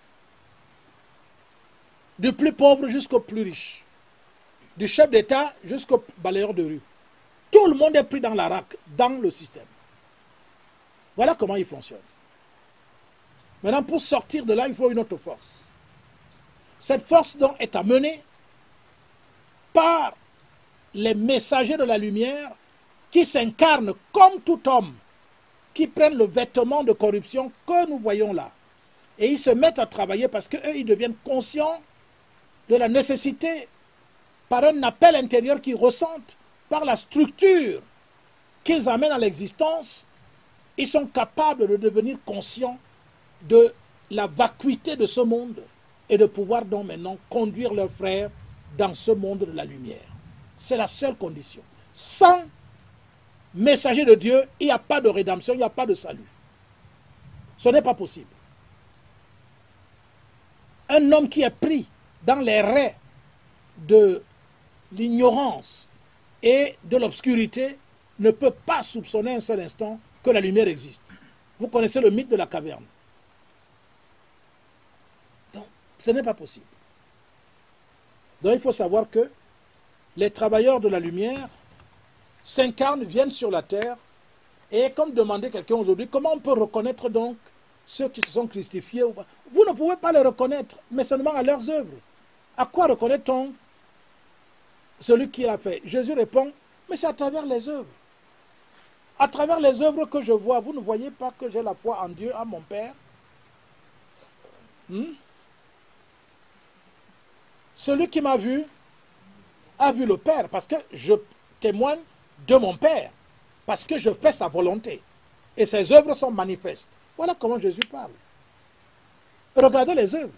Du plus pauvre jusqu'au plus riche. Du chef d'État jusqu'au balayeur de rue. Tout le monde est pris dans la raque, dans le système. Voilà comment il fonctionne. Maintenant, pour sortir de là, il faut une autre force. Cette force donc est amenée par les messagers de la lumière qui s'incarnent comme tout homme, qui prennent le vêtement de corruption que nous voyons là. Et ils se mettent à travailler parce qu'eux, ils deviennent conscients de la nécessité, par un appel intérieur qu'ils ressentent, par la structure qu'ils amènent à l'existence, ils sont capables de devenir conscients de la vacuité de ce monde et de pouvoir donc maintenant conduire leurs frères dans ce monde de la lumière. C'est la seule condition. Sans messager de Dieu, il n'y a pas de rédemption, il n'y a pas de salut. Ce n'est pas possible. Un homme qui est pris dans les raies de l'ignorance et de l'obscurité ne peut pas soupçonner un seul instant que la lumière existe. Vous connaissez le mythe de la caverne. Donc, ce n'est pas possible. Donc, il faut savoir que les travailleurs de la lumière s'incarnent, viennent sur la terre, et comme demandait quelqu'un aujourd'hui, comment on peut reconnaître donc ceux qui se sont christifiés? Vous ne pouvez pas les reconnaître, mais seulement à leurs œuvres. À quoi reconnaît-on celui qui l'a fait? Jésus répond, mais c'est à travers les œuvres. À travers les œuvres que je vois, vous ne voyez pas que j'ai la foi en Dieu, en mon Père? Celui qui m'a vu a vu le Père, parce que je témoigne de mon Père, parce que je fais sa volonté. Et ses œuvres sont manifestes. Voilà comment Jésus parle. Regardez les œuvres.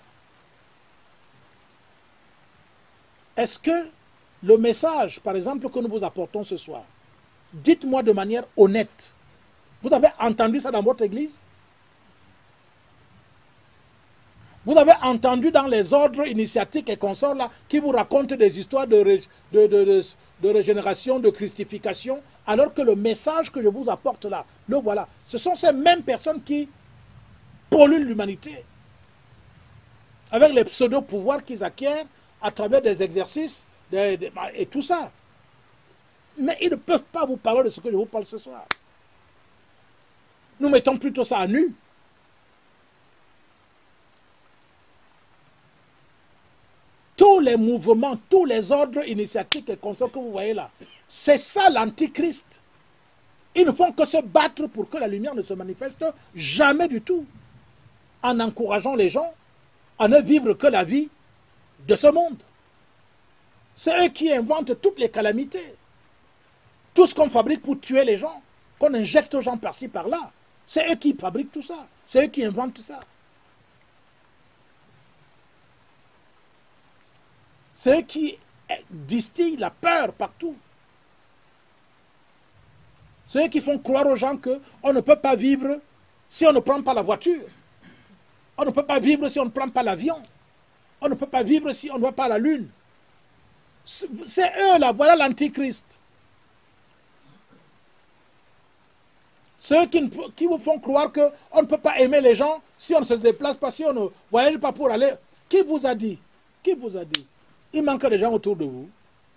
Est-ce que le message, par exemple, que nous vous apportons ce soir, dites-moi de manière honnête, vous avez entendu ça dans votre église? Vous avez entendu dans les ordres initiatiques et consorts là, qui vous racontent des histoires de régénération, de christification, alors que le message que je vous apporte là, le voilà. Ce sont ces mêmes personnes qui polluent l'humanité avec les pseudo-pouvoirs qu'ils acquièrent à travers des exercices et tout ça. Mais ils ne peuvent pas vous parler de ce que je vous parle ce soir. Nous mettons plutôt ça à nu. Tous les mouvements, tous les ordres initiatiques et consorts que vous voyez là, c'est ça l'antichrist. Ils ne font que se battre pour que la lumière ne se manifeste jamais du tout, en encourageant les gens à ne vivre que la vie de ce monde. C'est eux qui inventent toutes les calamités. Tout ce qu'on fabrique pour tuer les gens, qu'on injecte aux gens par-ci, par-là, c'est eux qui fabriquent tout ça. C'est eux qui inventent tout ça. C'est eux qui distillent la peur partout. C'est eux qui font croire aux gens qu'on ne peut pas vivre si on ne prend pas la voiture. On ne peut pas vivre si on ne prend pas l'avion. On ne peut pas vivre si on ne va pas à la lune. C'est eux là, voilà l'antichrist. Ceux qui vous font croire qu'on ne peut pas aimer les gens si on ne se déplace pas, si on ne voyage pas pour aller. Qui vous a dit? Qui vous a dit? Il manque des gens autour de vous.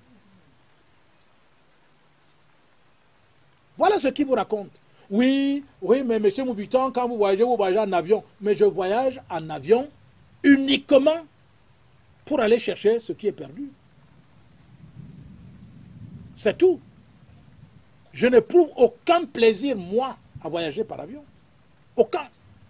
Voilà ce qu'ils vous racontent. Oui, mais M. Moubitan, quand vous voyagez en avion. Mais je voyage en avion uniquement pour aller chercher ce qui est perdu. C'est tout. Je n'éprouve aucun plaisir, moi, à voyager par avion. Aucun.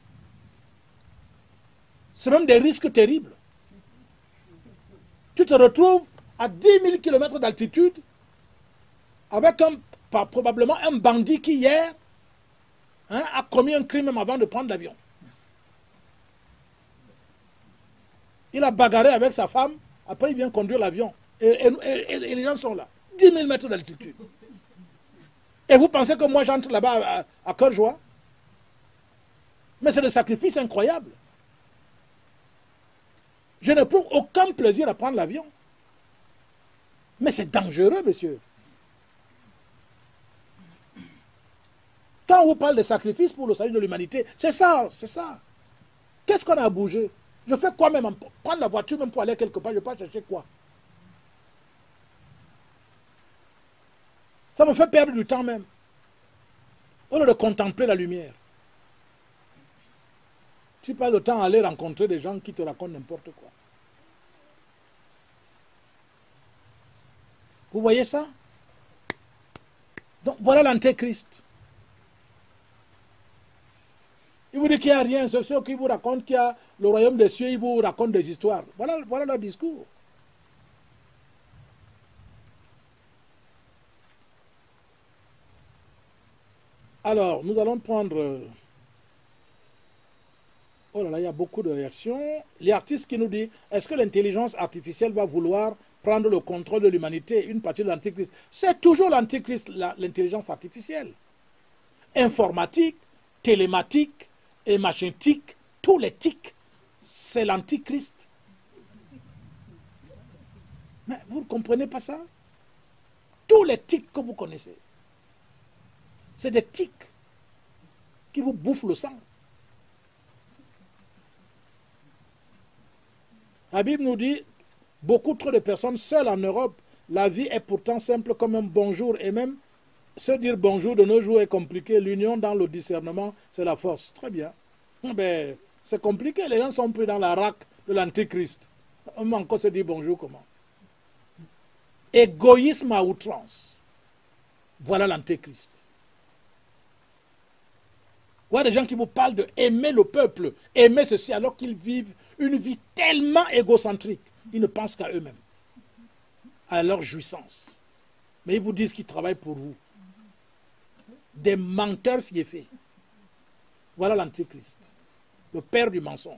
C'est même des risques terribles. Tu te retrouves à 10 000 km d'altitude avec probablement un bandit qui hier a commis un crime même avant de prendre l'avion. Il a bagarré avec sa femme, après il vient conduire l'avion. Et les gens sont là. 10 000 mètres d'altitude. Et vous pensez que moi j'entre là-bas à cœur joie? Mais c'est des sacrifices incroyables. Je ne prends aucun plaisir à prendre l'avion. Mais c'est dangereux, monsieur. Quand on vous parle de sacrifices pour le salut de l'humanité, c'est ça, c'est ça. Qu'est-ce qu'on a à bouger? Je fais quoi même? Prendre la voiture même pour aller quelque part, je ne vais pas chercher quoi? Ça me fait perdre du temps même. Au lieu de contempler la lumière. Tu passes le temps à aller rencontrer des gens qui te racontent n'importe quoi. Vous voyez ça? Donc voilà l'antéchrist. Il vous dit qu'il n'y a rien, c'est ceux qui vous racontent qu'il y a le royaume des cieux, ils vous racontent des histoires. Voilà leur discours. Alors, nous allons prendre... Oh là là, il y a beaucoup de réactions. Les artistes qui nous disent, est-ce que l'intelligence artificielle va vouloir prendre le contrôle de l'humanité, une partie de l'antéchrist? C'est toujours l'antéchrist, l'intelligence artificielle. Informatique, télématique, et machin tic, tous les tics, c'est l'antichrist. Mais vous ne comprenez pas ça? Tous les tics que vous connaissez, c'est des tics qui vous bouffent le sang. La Bible nous dit, beaucoup trop de personnes seules en Europe, la vie est pourtant simple comme un bonjour, et même se dire bonjour de nos jours est compliqué. L'union dans le discernement, c'est la force. Très bien. Ben, c'est compliqué. Les gens sont pris dans la racke de l'antéchrist. On encore se dire bonjour comment? Égoïsme à outrance. Voilà l'antéchrist. Voilà des gens qui vous parlent de aimer le peuple, aimer ceci, alors qu'ils vivent une vie tellement égocentrique. Ils ne pensent qu'à eux-mêmes, à leur jouissance. Mais ils vous disent qu'ils travaillent pour vous. Des menteurs fiefés. Voilà l'antéchrist, le père du mensonge.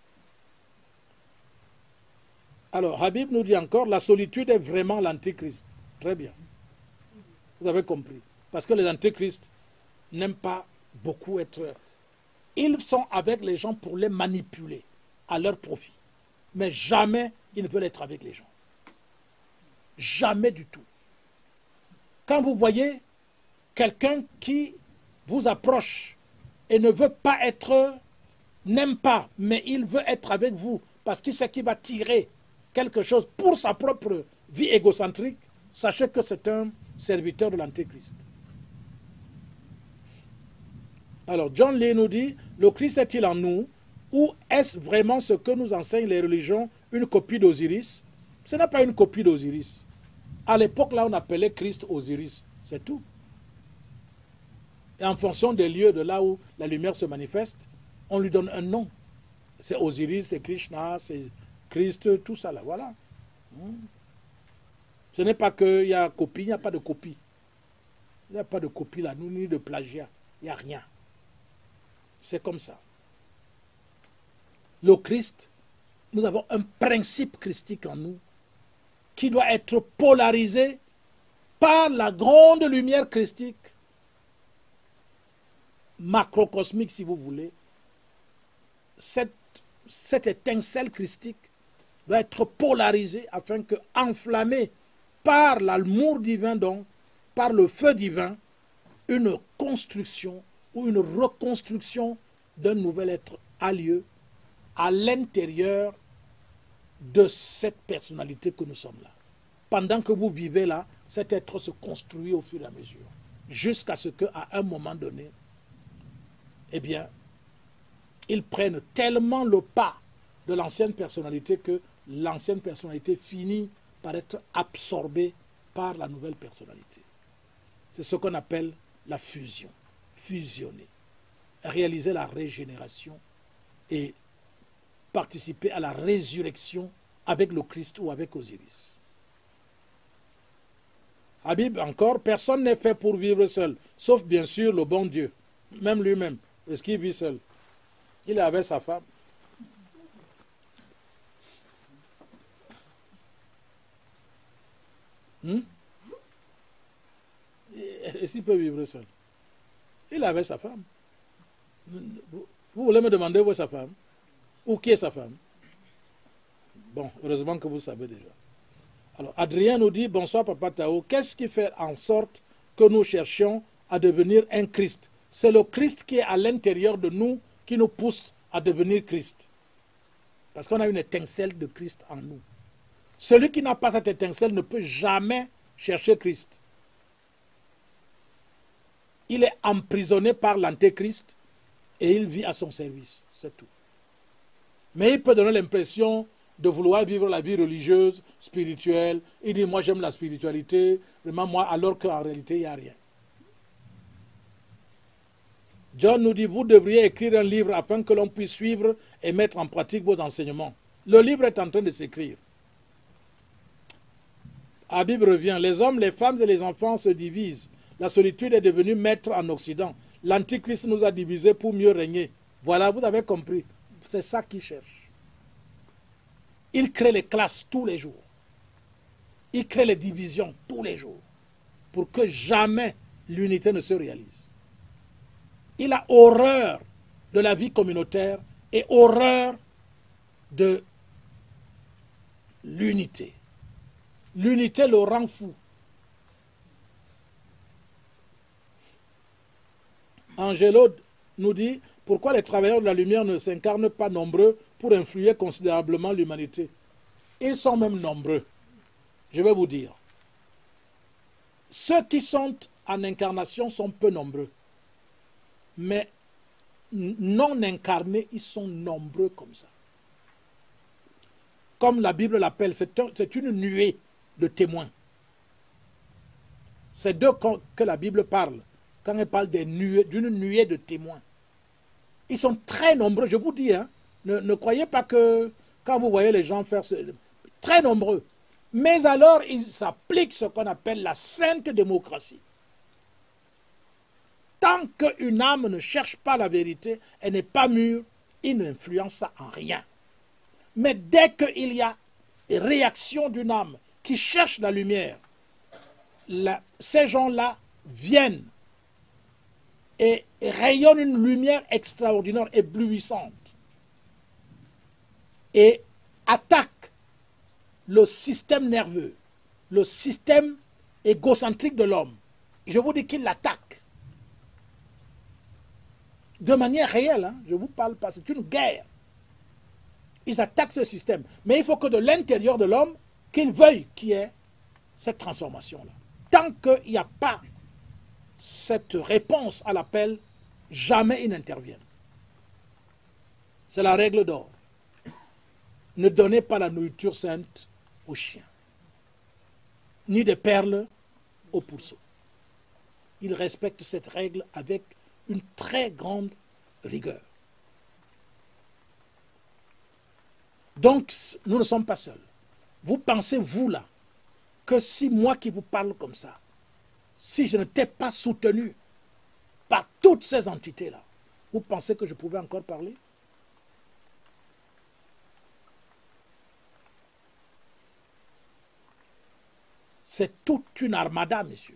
Alors, Habib nous dit encore, la solitude est vraiment l'antéchrist. Très bien. Vous avez compris. Parce que les antéchrists n'aiment pas beaucoup être... Ils sont avec les gens pour les manipuler à leur profit. Mais jamais ils ne veulent être avec les gens. Jamais du tout. Quand vous voyez quelqu'un qui vous approche et ne veut pas être, n'aime pas, mais il veut être avec vous parce qu'il sait qu'il va tirer quelque chose pour sa propre vie égocentrique, sachez que c'est un serviteur de l'antéchrist. Alors, John Lee nous dit, le Christ est-il en nous, ou est-ce vraiment ce que nous enseignent les religions, une copie d'Osiris? Ce n'est pas une copie d'Osiris. À l'époque, là, on appelait Christ Osiris, c'est tout. Et en fonction des lieux de là où la lumière se manifeste, on lui donne un nom. C'est Osiris, c'est Krishna, c'est Christ, tout ça là, voilà. Ce n'est pas qu'il y a copie, il n'y a pas de copie. Il n'y a pas de copie là, ni de plagiat, il n'y a rien. C'est comme ça. Le Christ, nous avons un principe christique en nous qui doit être polarisé par la grande lumière christique, macrocosmique si vous voulez. Cette étincelle christique doit être polarisée afin que, enflammée par l'amour divin, donc, par le feu divin, une construction ou une reconstruction d'un nouvel être a lieu à l'intérieur de cette personnalité que nous sommes là. Pendant que vous vivez là, cet être se construit au fur et à mesure, jusqu'à ce qu'à un moment donné, eh bien, ils prennent tellement le pas de l'ancienne personnalité que l'ancienne personnalité finit par être absorbée par la nouvelle personnalité. C'est ce qu'on appelle la fusion, fusionner, réaliser la régénération et participer à la résurrection avec le Christ ou avec Osiris. Habib encore, personne n'est fait pour vivre seul, sauf bien sûr le bon Dieu, même lui-même. Est-ce qu'il vit seul? Il est avec sa femme. Est-ce qu'il peut vivre seul? Il est avec sa femme. Vous voulez me demander où est sa femme? Ou qui est sa femme? Bon, heureusement que vous savez déjà. Alors, Adrien nous dit, bonsoir Papa Tao, qu'est-ce qui fait en sorte que nous cherchions à devenir un Christ? C'est le Christ qui est à l'intérieur de nous qui nous pousse à devenir Christ. Parce qu'on a une étincelle de Christ en nous. Celui qui n'a pas cette étincelle ne peut jamais chercher Christ. Il est emprisonné par l'antéchrist et il vit à son service, c'est tout. Mais il peut donner l'impression de vouloir vivre la vie religieuse, spirituelle. Il dit, moi j'aime la spiritualité, vraiment moi, alors qu'en réalité il n'y a rien. John nous dit, vous devriez écrire un livre afin que l'on puisse suivre et mettre en pratique vos enseignements. Le livre est en train de s'écrire. Habib revient, les hommes, les femmes et les enfants se divisent. La solitude est devenue maître en Occident. L'Antichrist nous a divisés pour mieux régner. Voilà, vous avez compris. C'est ça qu'il cherche. Il crée les classes tous les jours. Il crée les divisions tous les jours. Pour que jamais l'unité ne se réalise. Il a horreur de la vie communautaire et horreur de l'unité. L'unité le rend fou. Angelo nous dit, pourquoi les travailleurs de la lumière ne s'incarnent pas nombreux pour influer considérablement l'humanité? Ils sont même nombreux. Je vais vous dire. Ceux qui sont en incarnation sont peu nombreux. Mais non incarnés, ils sont nombreux comme ça. Comme la Bible l'appelle, c'est une nuée de témoins. C'est d'eux que la Bible parle, quand elle parle d'une nuée de témoins. Ils sont très nombreux, je vous dis, hein, ne croyez pas que quand vous voyez les gens faire très nombreux. Mais alors, ils s'appliquent ce qu'on appelle la sainte démocratie. Tant qu'une âme ne cherche pas la vérité, elle n'est pas mûre, il n'influence ça en rien. Mais dès qu'il y a réaction d'une âme qui cherche la lumière, ces gens-là viennent et rayonnent une lumière extraordinaire, éblouissante, et attaquent le système nerveux, le système égocentrique de l'homme. Je vous dis qu'ils l'attaquent. De manière réelle, hein, je ne vous parle pas, c'est une guerre. Ils attaquent ce système. Mais il faut que de l'intérieur de l'homme, qu'il veuille qu'il y ait cette transformation-là. Tant qu'il n'y a pas cette réponse à l'appel, jamais ils n'interviennent. C'est la règle d'or. Ne donnez pas la nourriture sainte aux chiens, ni des perles aux pourceaux. Ils respectent cette règle avec une très grande rigueur. Donc, nous ne sommes pas seuls. Vous pensez, vous là, que si moi qui vous parle comme ça, si je n'étais pas soutenu par toutes ces entités-là, vous pensez que je pouvais encore parler? C'est toute une armada, messieurs.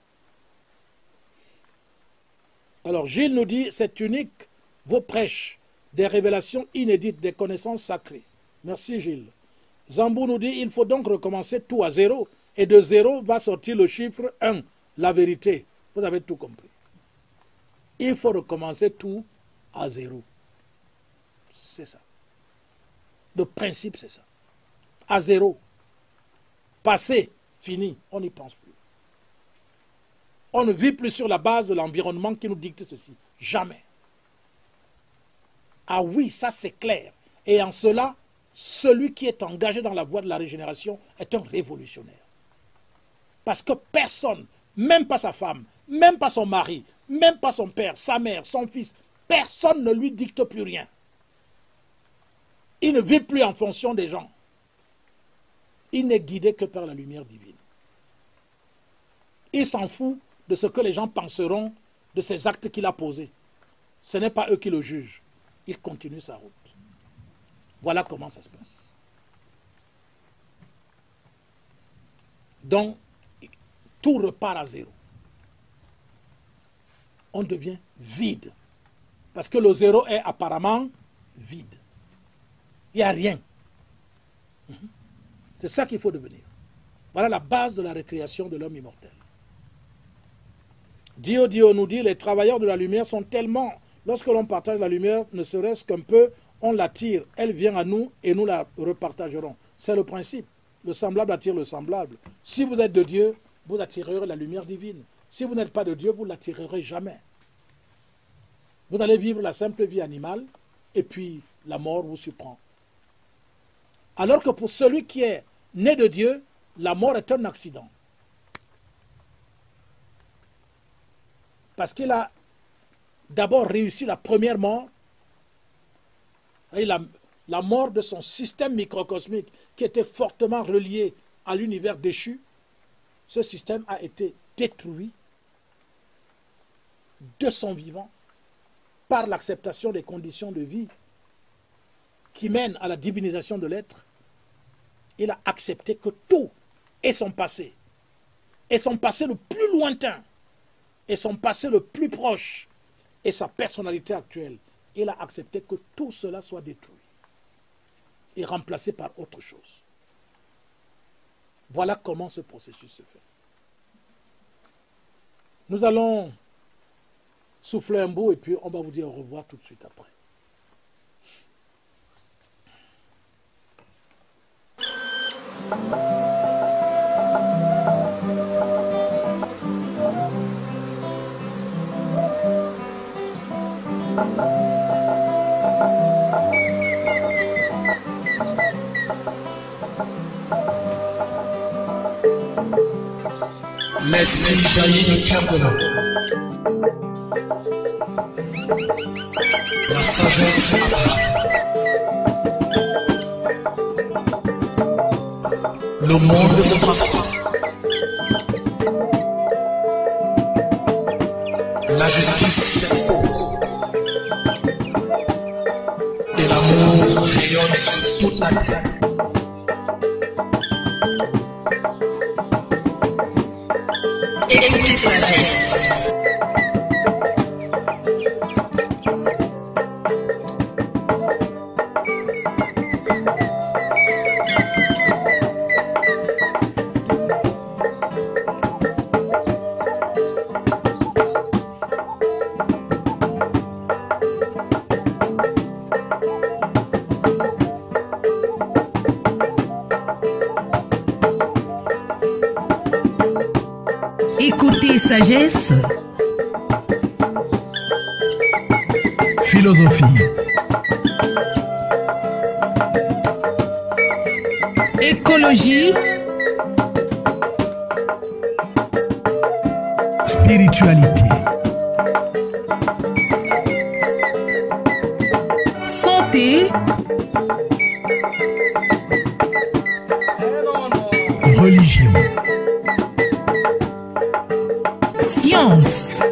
Alors Gilles nous dit, c'est unique, vos prêches, des révélations inédites, des connaissances sacrées. Merci Gilles. Zambou nous dit, il faut donc recommencer tout à zéro. Et de zéro va sortir le chiffre 1, la vérité. Vous avez tout compris. Il faut recommencer tout à zéro. C'est ça. Le principe, c'est ça. À zéro. Passé, fini, on n'y pense plus. On ne vit plus sur la base de l'environnement qui nous dicte ceci. Jamais. Ah oui, ça c'est clair. Et en cela, celui qui est engagé dans la voie de la régénération est un révolutionnaire. Parce que personne, même pas sa femme, même pas son mari, même pas son père, sa mère, son fils, personne ne lui dicte plus rien. Il ne vit plus en fonction des gens. Il n'est guidé que par la lumière divine. Il s'en fout de ce que les gens penseront de ces actes qu'il a posés. Ce n'est pas eux qui le jugent. Il continue sa route. Voilà comment ça se passe. Donc, tout repart à zéro. On devient vide. Parce que le zéro est apparemment vide. Il n'y a rien. C'est ça qu'il faut devenir. Voilà la base de la récréation de l'homme immortel. Dio nous dit, les travailleurs de la lumière sont tellement... Lorsque l'on partage la lumière, ne serait-ce qu'un peu, on l'attire. Elle vient à nous et nous la repartagerons. C'est le principe. Le semblable attire le semblable. Si vous êtes de Dieu, vous attirerez la lumière divine. Si vous n'êtes pas de Dieu, vous ne l'attirerez jamais. Vous allez vivre la simple vie animale et puis la mort vous surprend. Alors que pour celui qui est né de Dieu, la mort est un accident. Parce qu'il a d'abord réussi la première mort, et la mort de son système microcosmique qui était fortement relié à l'univers déchu. Ce système a été détruit de son vivant par l'acceptation des conditions de vie qui mènent à la divinisation de l'être. Il a accepté que tout est son passé, et son passé le plus lointain, et son passé le plus proche, et sa personnalité actuelle. Il a accepté que tout cela soit détruit et remplacé par autre chose. Voilà comment ce processus se fait. Nous allons souffler un bout et puis on va vous dire au revoir tout de suite après. L'esprit jaillit du cœur de l'homme. La sagesse apparaît. Le monde se transforme. La justice s'impose. Et l'amour rayonne sur toute la terre. Écoutez sagesse. Écoutez sagesse. Philosophie. Écologie. Spiritualité. Santé. Religion. Science.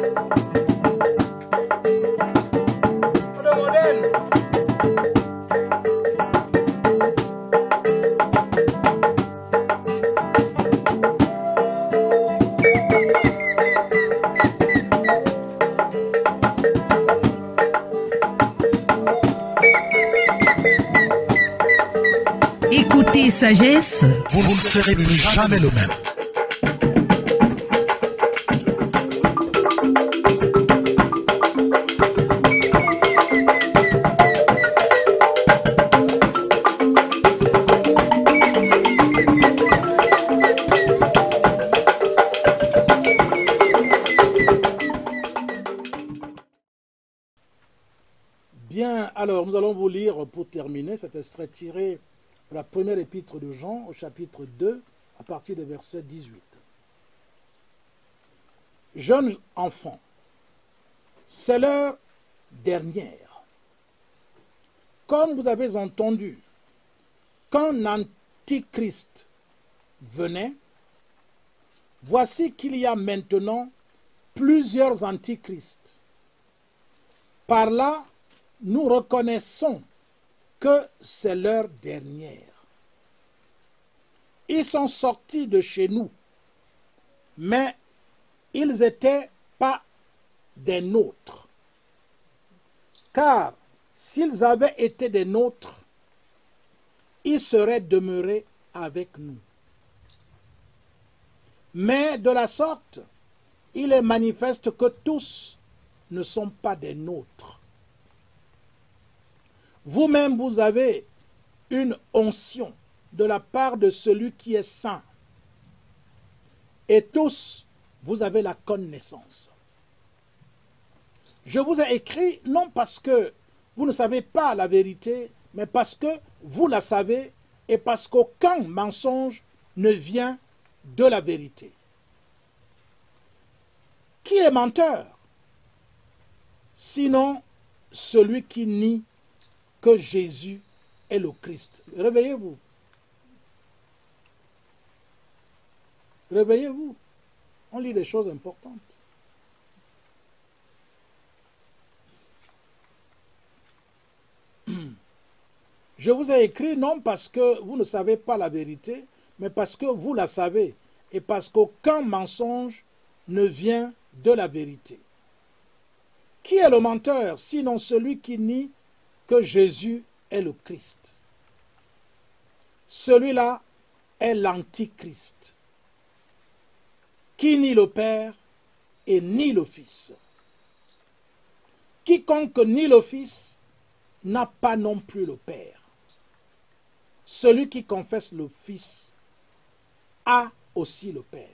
Écoutez sagesse. Vous ne serez plus jamais le même. Bien, alors nous allons vous lire pour terminer cet extrait tiré de la première épître de Jean au chapitre 2 à partir du verset 18. Jeunes enfants, c'est l'heure dernière. Comme vous avez entendu qu'un antichrist venait, voici qu'il y a maintenant plusieurs antichrists. Par là, nous reconnaissons que c'est l'heure dernière. Ils sont sortis de chez nous, mais ils n'étaient pas des nôtres. Car s'ils avaient été des nôtres, ils seraient demeurés avec nous. Mais de la sorte, il est manifeste que tous ne sont pas des nôtres. Vous-même, vous avez une onction de la part de celui qui est saint. Et tous, vous avez la connaissance. Je vous ai écrit non parce que vous ne savez pas la vérité, mais parce que vous la savez et parce qu'aucun mensonge ne vient de la vérité. Qui est menteur? Sinon celui qui nie que Jésus est le Christ. Réveillez-vous. Réveillez-vous. On lit des choses importantes. Je vous ai écrit non parce que vous ne savez pas la vérité, mais parce que vous la savez et parce qu'aucun mensonge ne vient de la vérité. Qui est le menteur, sinon celui qui nie que Jésus est le Christ? Celui-là est l'Antichrist, qui nie le Père et nie le Fils. Quiconque nie le Fils n'a pas non plus le Père. Celui qui confesse le Fils a aussi le Père.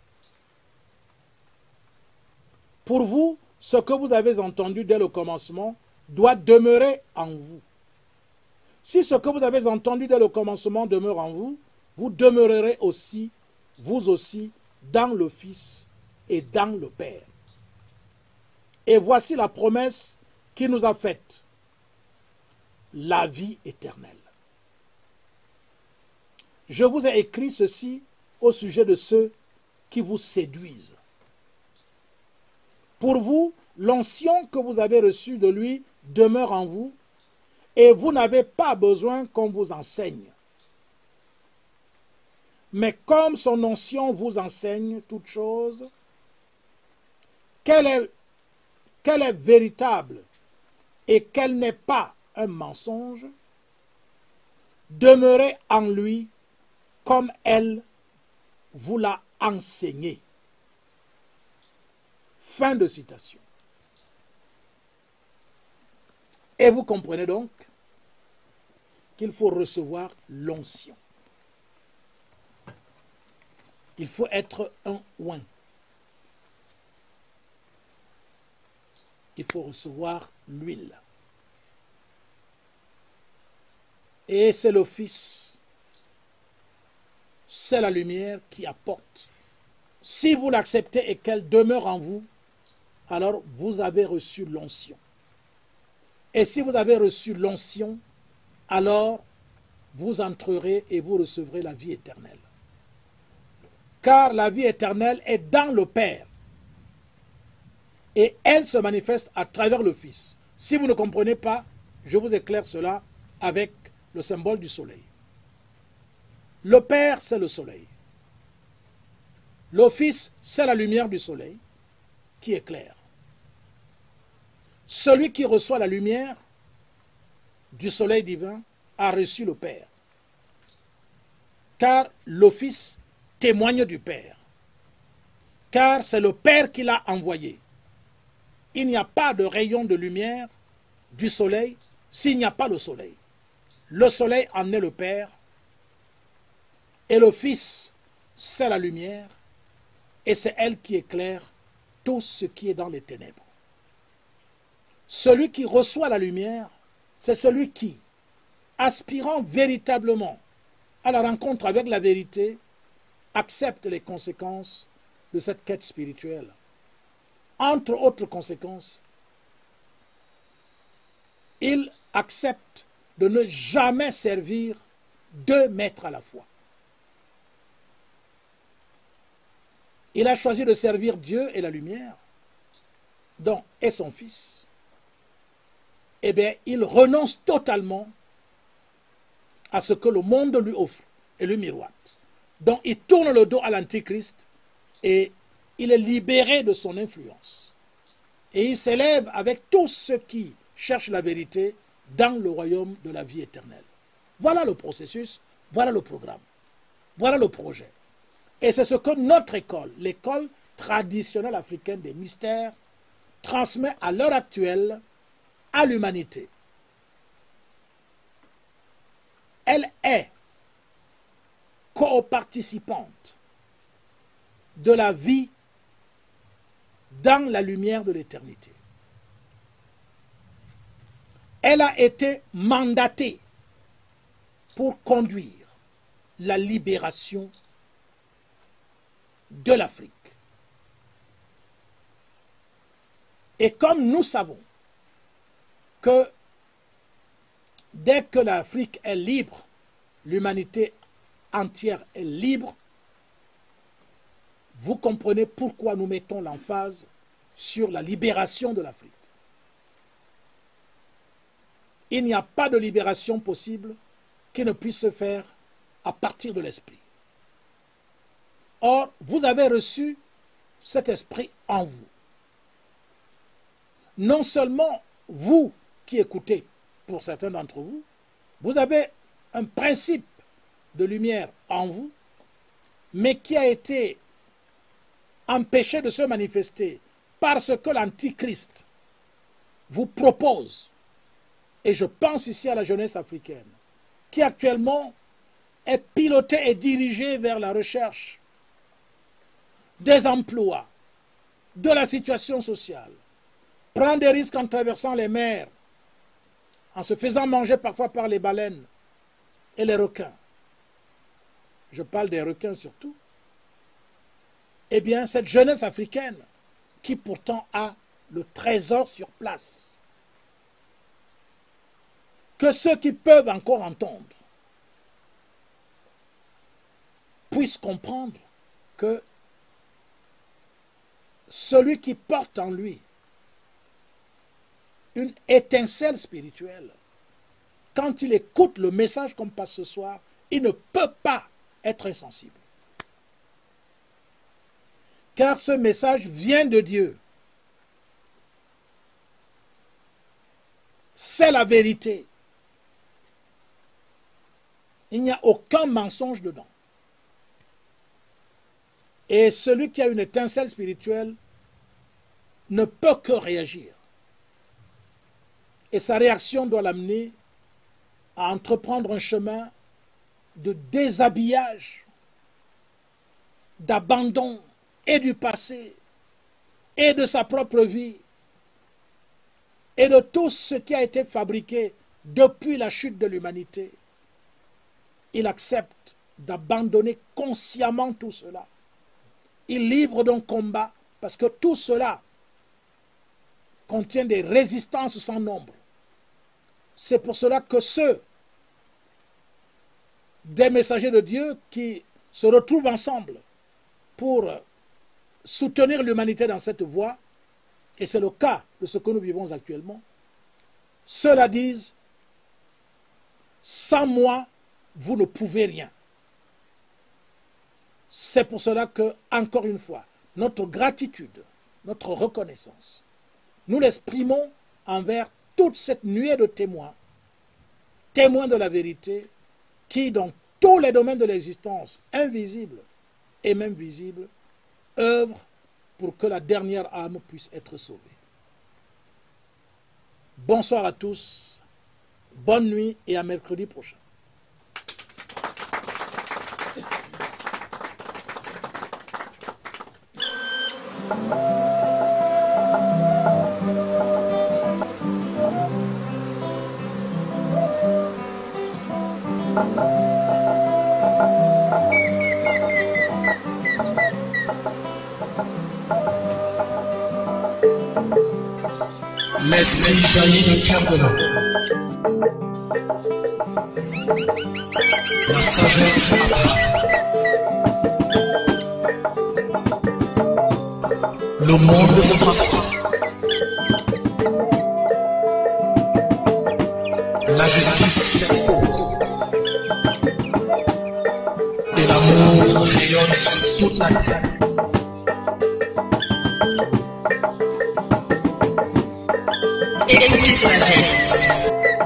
Pour vous, ce que vous avez entendu dès le commencement doit demeurer en vous. Si ce que vous avez entendu dès le commencement demeure en vous, vous demeurerez aussi, vous aussi, dans le Fils et dans le Père. Et voici la promesse qu'il nous a faite, la vie éternelle. Je vous ai écrit ceci au sujet de ceux qui vous séduisent. Pour vous, l'onction que vous avez reçue de lui demeure en vous et vous n'avez pas besoin qu'on vous enseigne. Mais comme son onction vous enseigne toutes choses, qu'elle est véritable et qu'elle n'est pas un mensonge, demeurez en lui comme elle vous l'a enseigné. Fin de citation. Et vous comprenez donc qu'il faut recevoir l'onction. Il faut être un oint. Il faut recevoir l'huile. Et c'est le Fils, c'est la lumière qui apporte. Si vous l'acceptez et qu'elle demeure en vous, alors vous avez reçu l'onction. Et si vous avez reçu l'onction, alors vous entrerez et vous recevrez la vie éternelle. Car la vie éternelle est dans le Père. Et elle se manifeste à travers le Fils. Si vous ne comprenez pas, je vous éclaire cela avec le symbole du soleil. Le Père, c'est le soleil. Le Fils, c'est la lumière du soleil qui éclaire. Celui qui reçoit la lumière du soleil divin a reçu le Père. Car le Fils témoigne du Père. Car c'est le Père qui l'a envoyé. Il n'y a pas de rayon de lumière du soleil s'il n'y a pas le soleil. Le soleil en est le Père et le Fils, c'est la lumière et c'est elle qui éclaire tout ce qui est dans les ténèbres. Celui qui reçoit la lumière, c'est celui qui, aspirant véritablement à la rencontre avec la vérité, accepte les conséquences de cette quête spirituelle. Entre autres conséquences, il accepte de ne jamais servir deux maîtres à la fois. Il a choisi de servir Dieu et la lumière, donc et son Fils. Eh bien, il renonce totalement à ce que le monde lui offre et lui miroite. Donc, il tourne le dos à l'Antichrist et il est libéré de son influence. Et il s'élève avec tous ceux qui cherche la vérité dans le royaume de la vie éternelle. Voilà le processus, voilà le programme, voilà le projet. Et c'est ce que notre école, l'école traditionnelle africaine des mystères, transmet à l'heure actuelle à l'humanité. Elle est co-participante de la vie dans la lumière de l'éternité. Elle a été mandatée pour conduire la libération de l'Afrique. Et comme nous savons que dès que l'Afrique est libre, l'humanité entière est libre, vous comprenez pourquoi nous mettons l'emphase sur la libération de l'Afrique. Il n'y a pas de libération possible qui ne puisse se faire à partir de l'esprit. Or, vous avez reçu cet esprit en vous. Non seulement vous qui écoutez, pour certains d'entre vous, vous avez un principe de lumière en vous, mais qui a été empêché de se manifester parce que l'Antichrist vous propose, et je pense ici à la jeunesse africaine, qui actuellement est pilotée et dirigée vers la recherche des emplois, de la situation sociale, prend des risques en traversant les mers, en se faisant manger parfois par les baleines et les requins. Je parle des requins surtout. Eh bien, cette jeunesse africaine, qui pourtant a le trésor sur place, que ceux qui peuvent encore entendre puissent comprendre que celui qui porte en lui une étincelle spirituelle, quand il écoute le message qu'on passe ce soir, il ne peut pas être insensible. Car ce message vient de Dieu. C'est la vérité. Il n'y a aucun mensonge dedans. Et celui qui a une étincelle spirituelle ne peut que réagir. Et sa réaction doit l'amener à entreprendre un chemin de déshabillage, d'abandon et du passé, et de sa propre vie, et de tout ce qui a été fabriqué depuis la chute de l'humanité. Il accepte d'abandonner consciemment tout cela. Il livre donc combat parce que tout cela contient des résistances sans nombre. C'est pour cela que ceux des messagers de Dieu qui se retrouvent ensemble pour soutenir l'humanité dans cette voie, et c'est le cas de ce que nous vivons actuellement, ceux-là disent, sans moi, vous ne pouvez rien. C'est pour cela que, encore une fois, notre gratitude, notre reconnaissance, nous l'exprimons envers toute cette nuée de témoins, témoins de la vérité, qui, dans tous les domaines de l'existence, invisibles et même visibles, œuvrent pour que la dernière âme puisse être sauvée. Bonsoir à tous, bonne nuit et à mercredi prochain. L'esprit jaillit du cœur de l'homme. La sagesse apparaît. Le monde se transforme. La justice s'impose. Et l'amour rayonne sur toute la terre. Écoutez sagesse.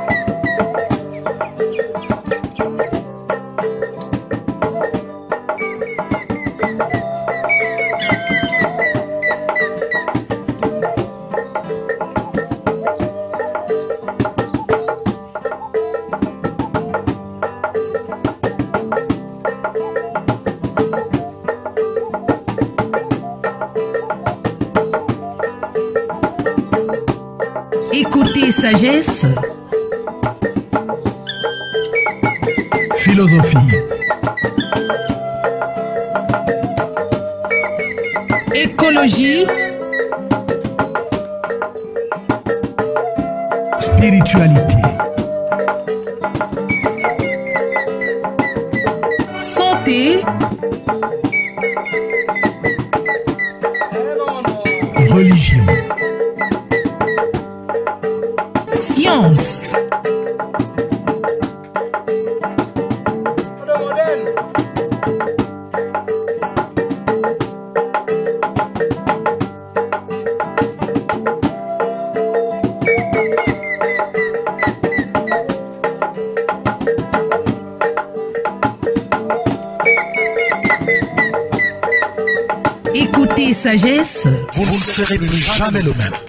Écoutez sagesse. Philosophie. Écologie. Spiritualité. Santé. Religion. Science. Écoutez sagesse. Vous ne serez plus jamais le même.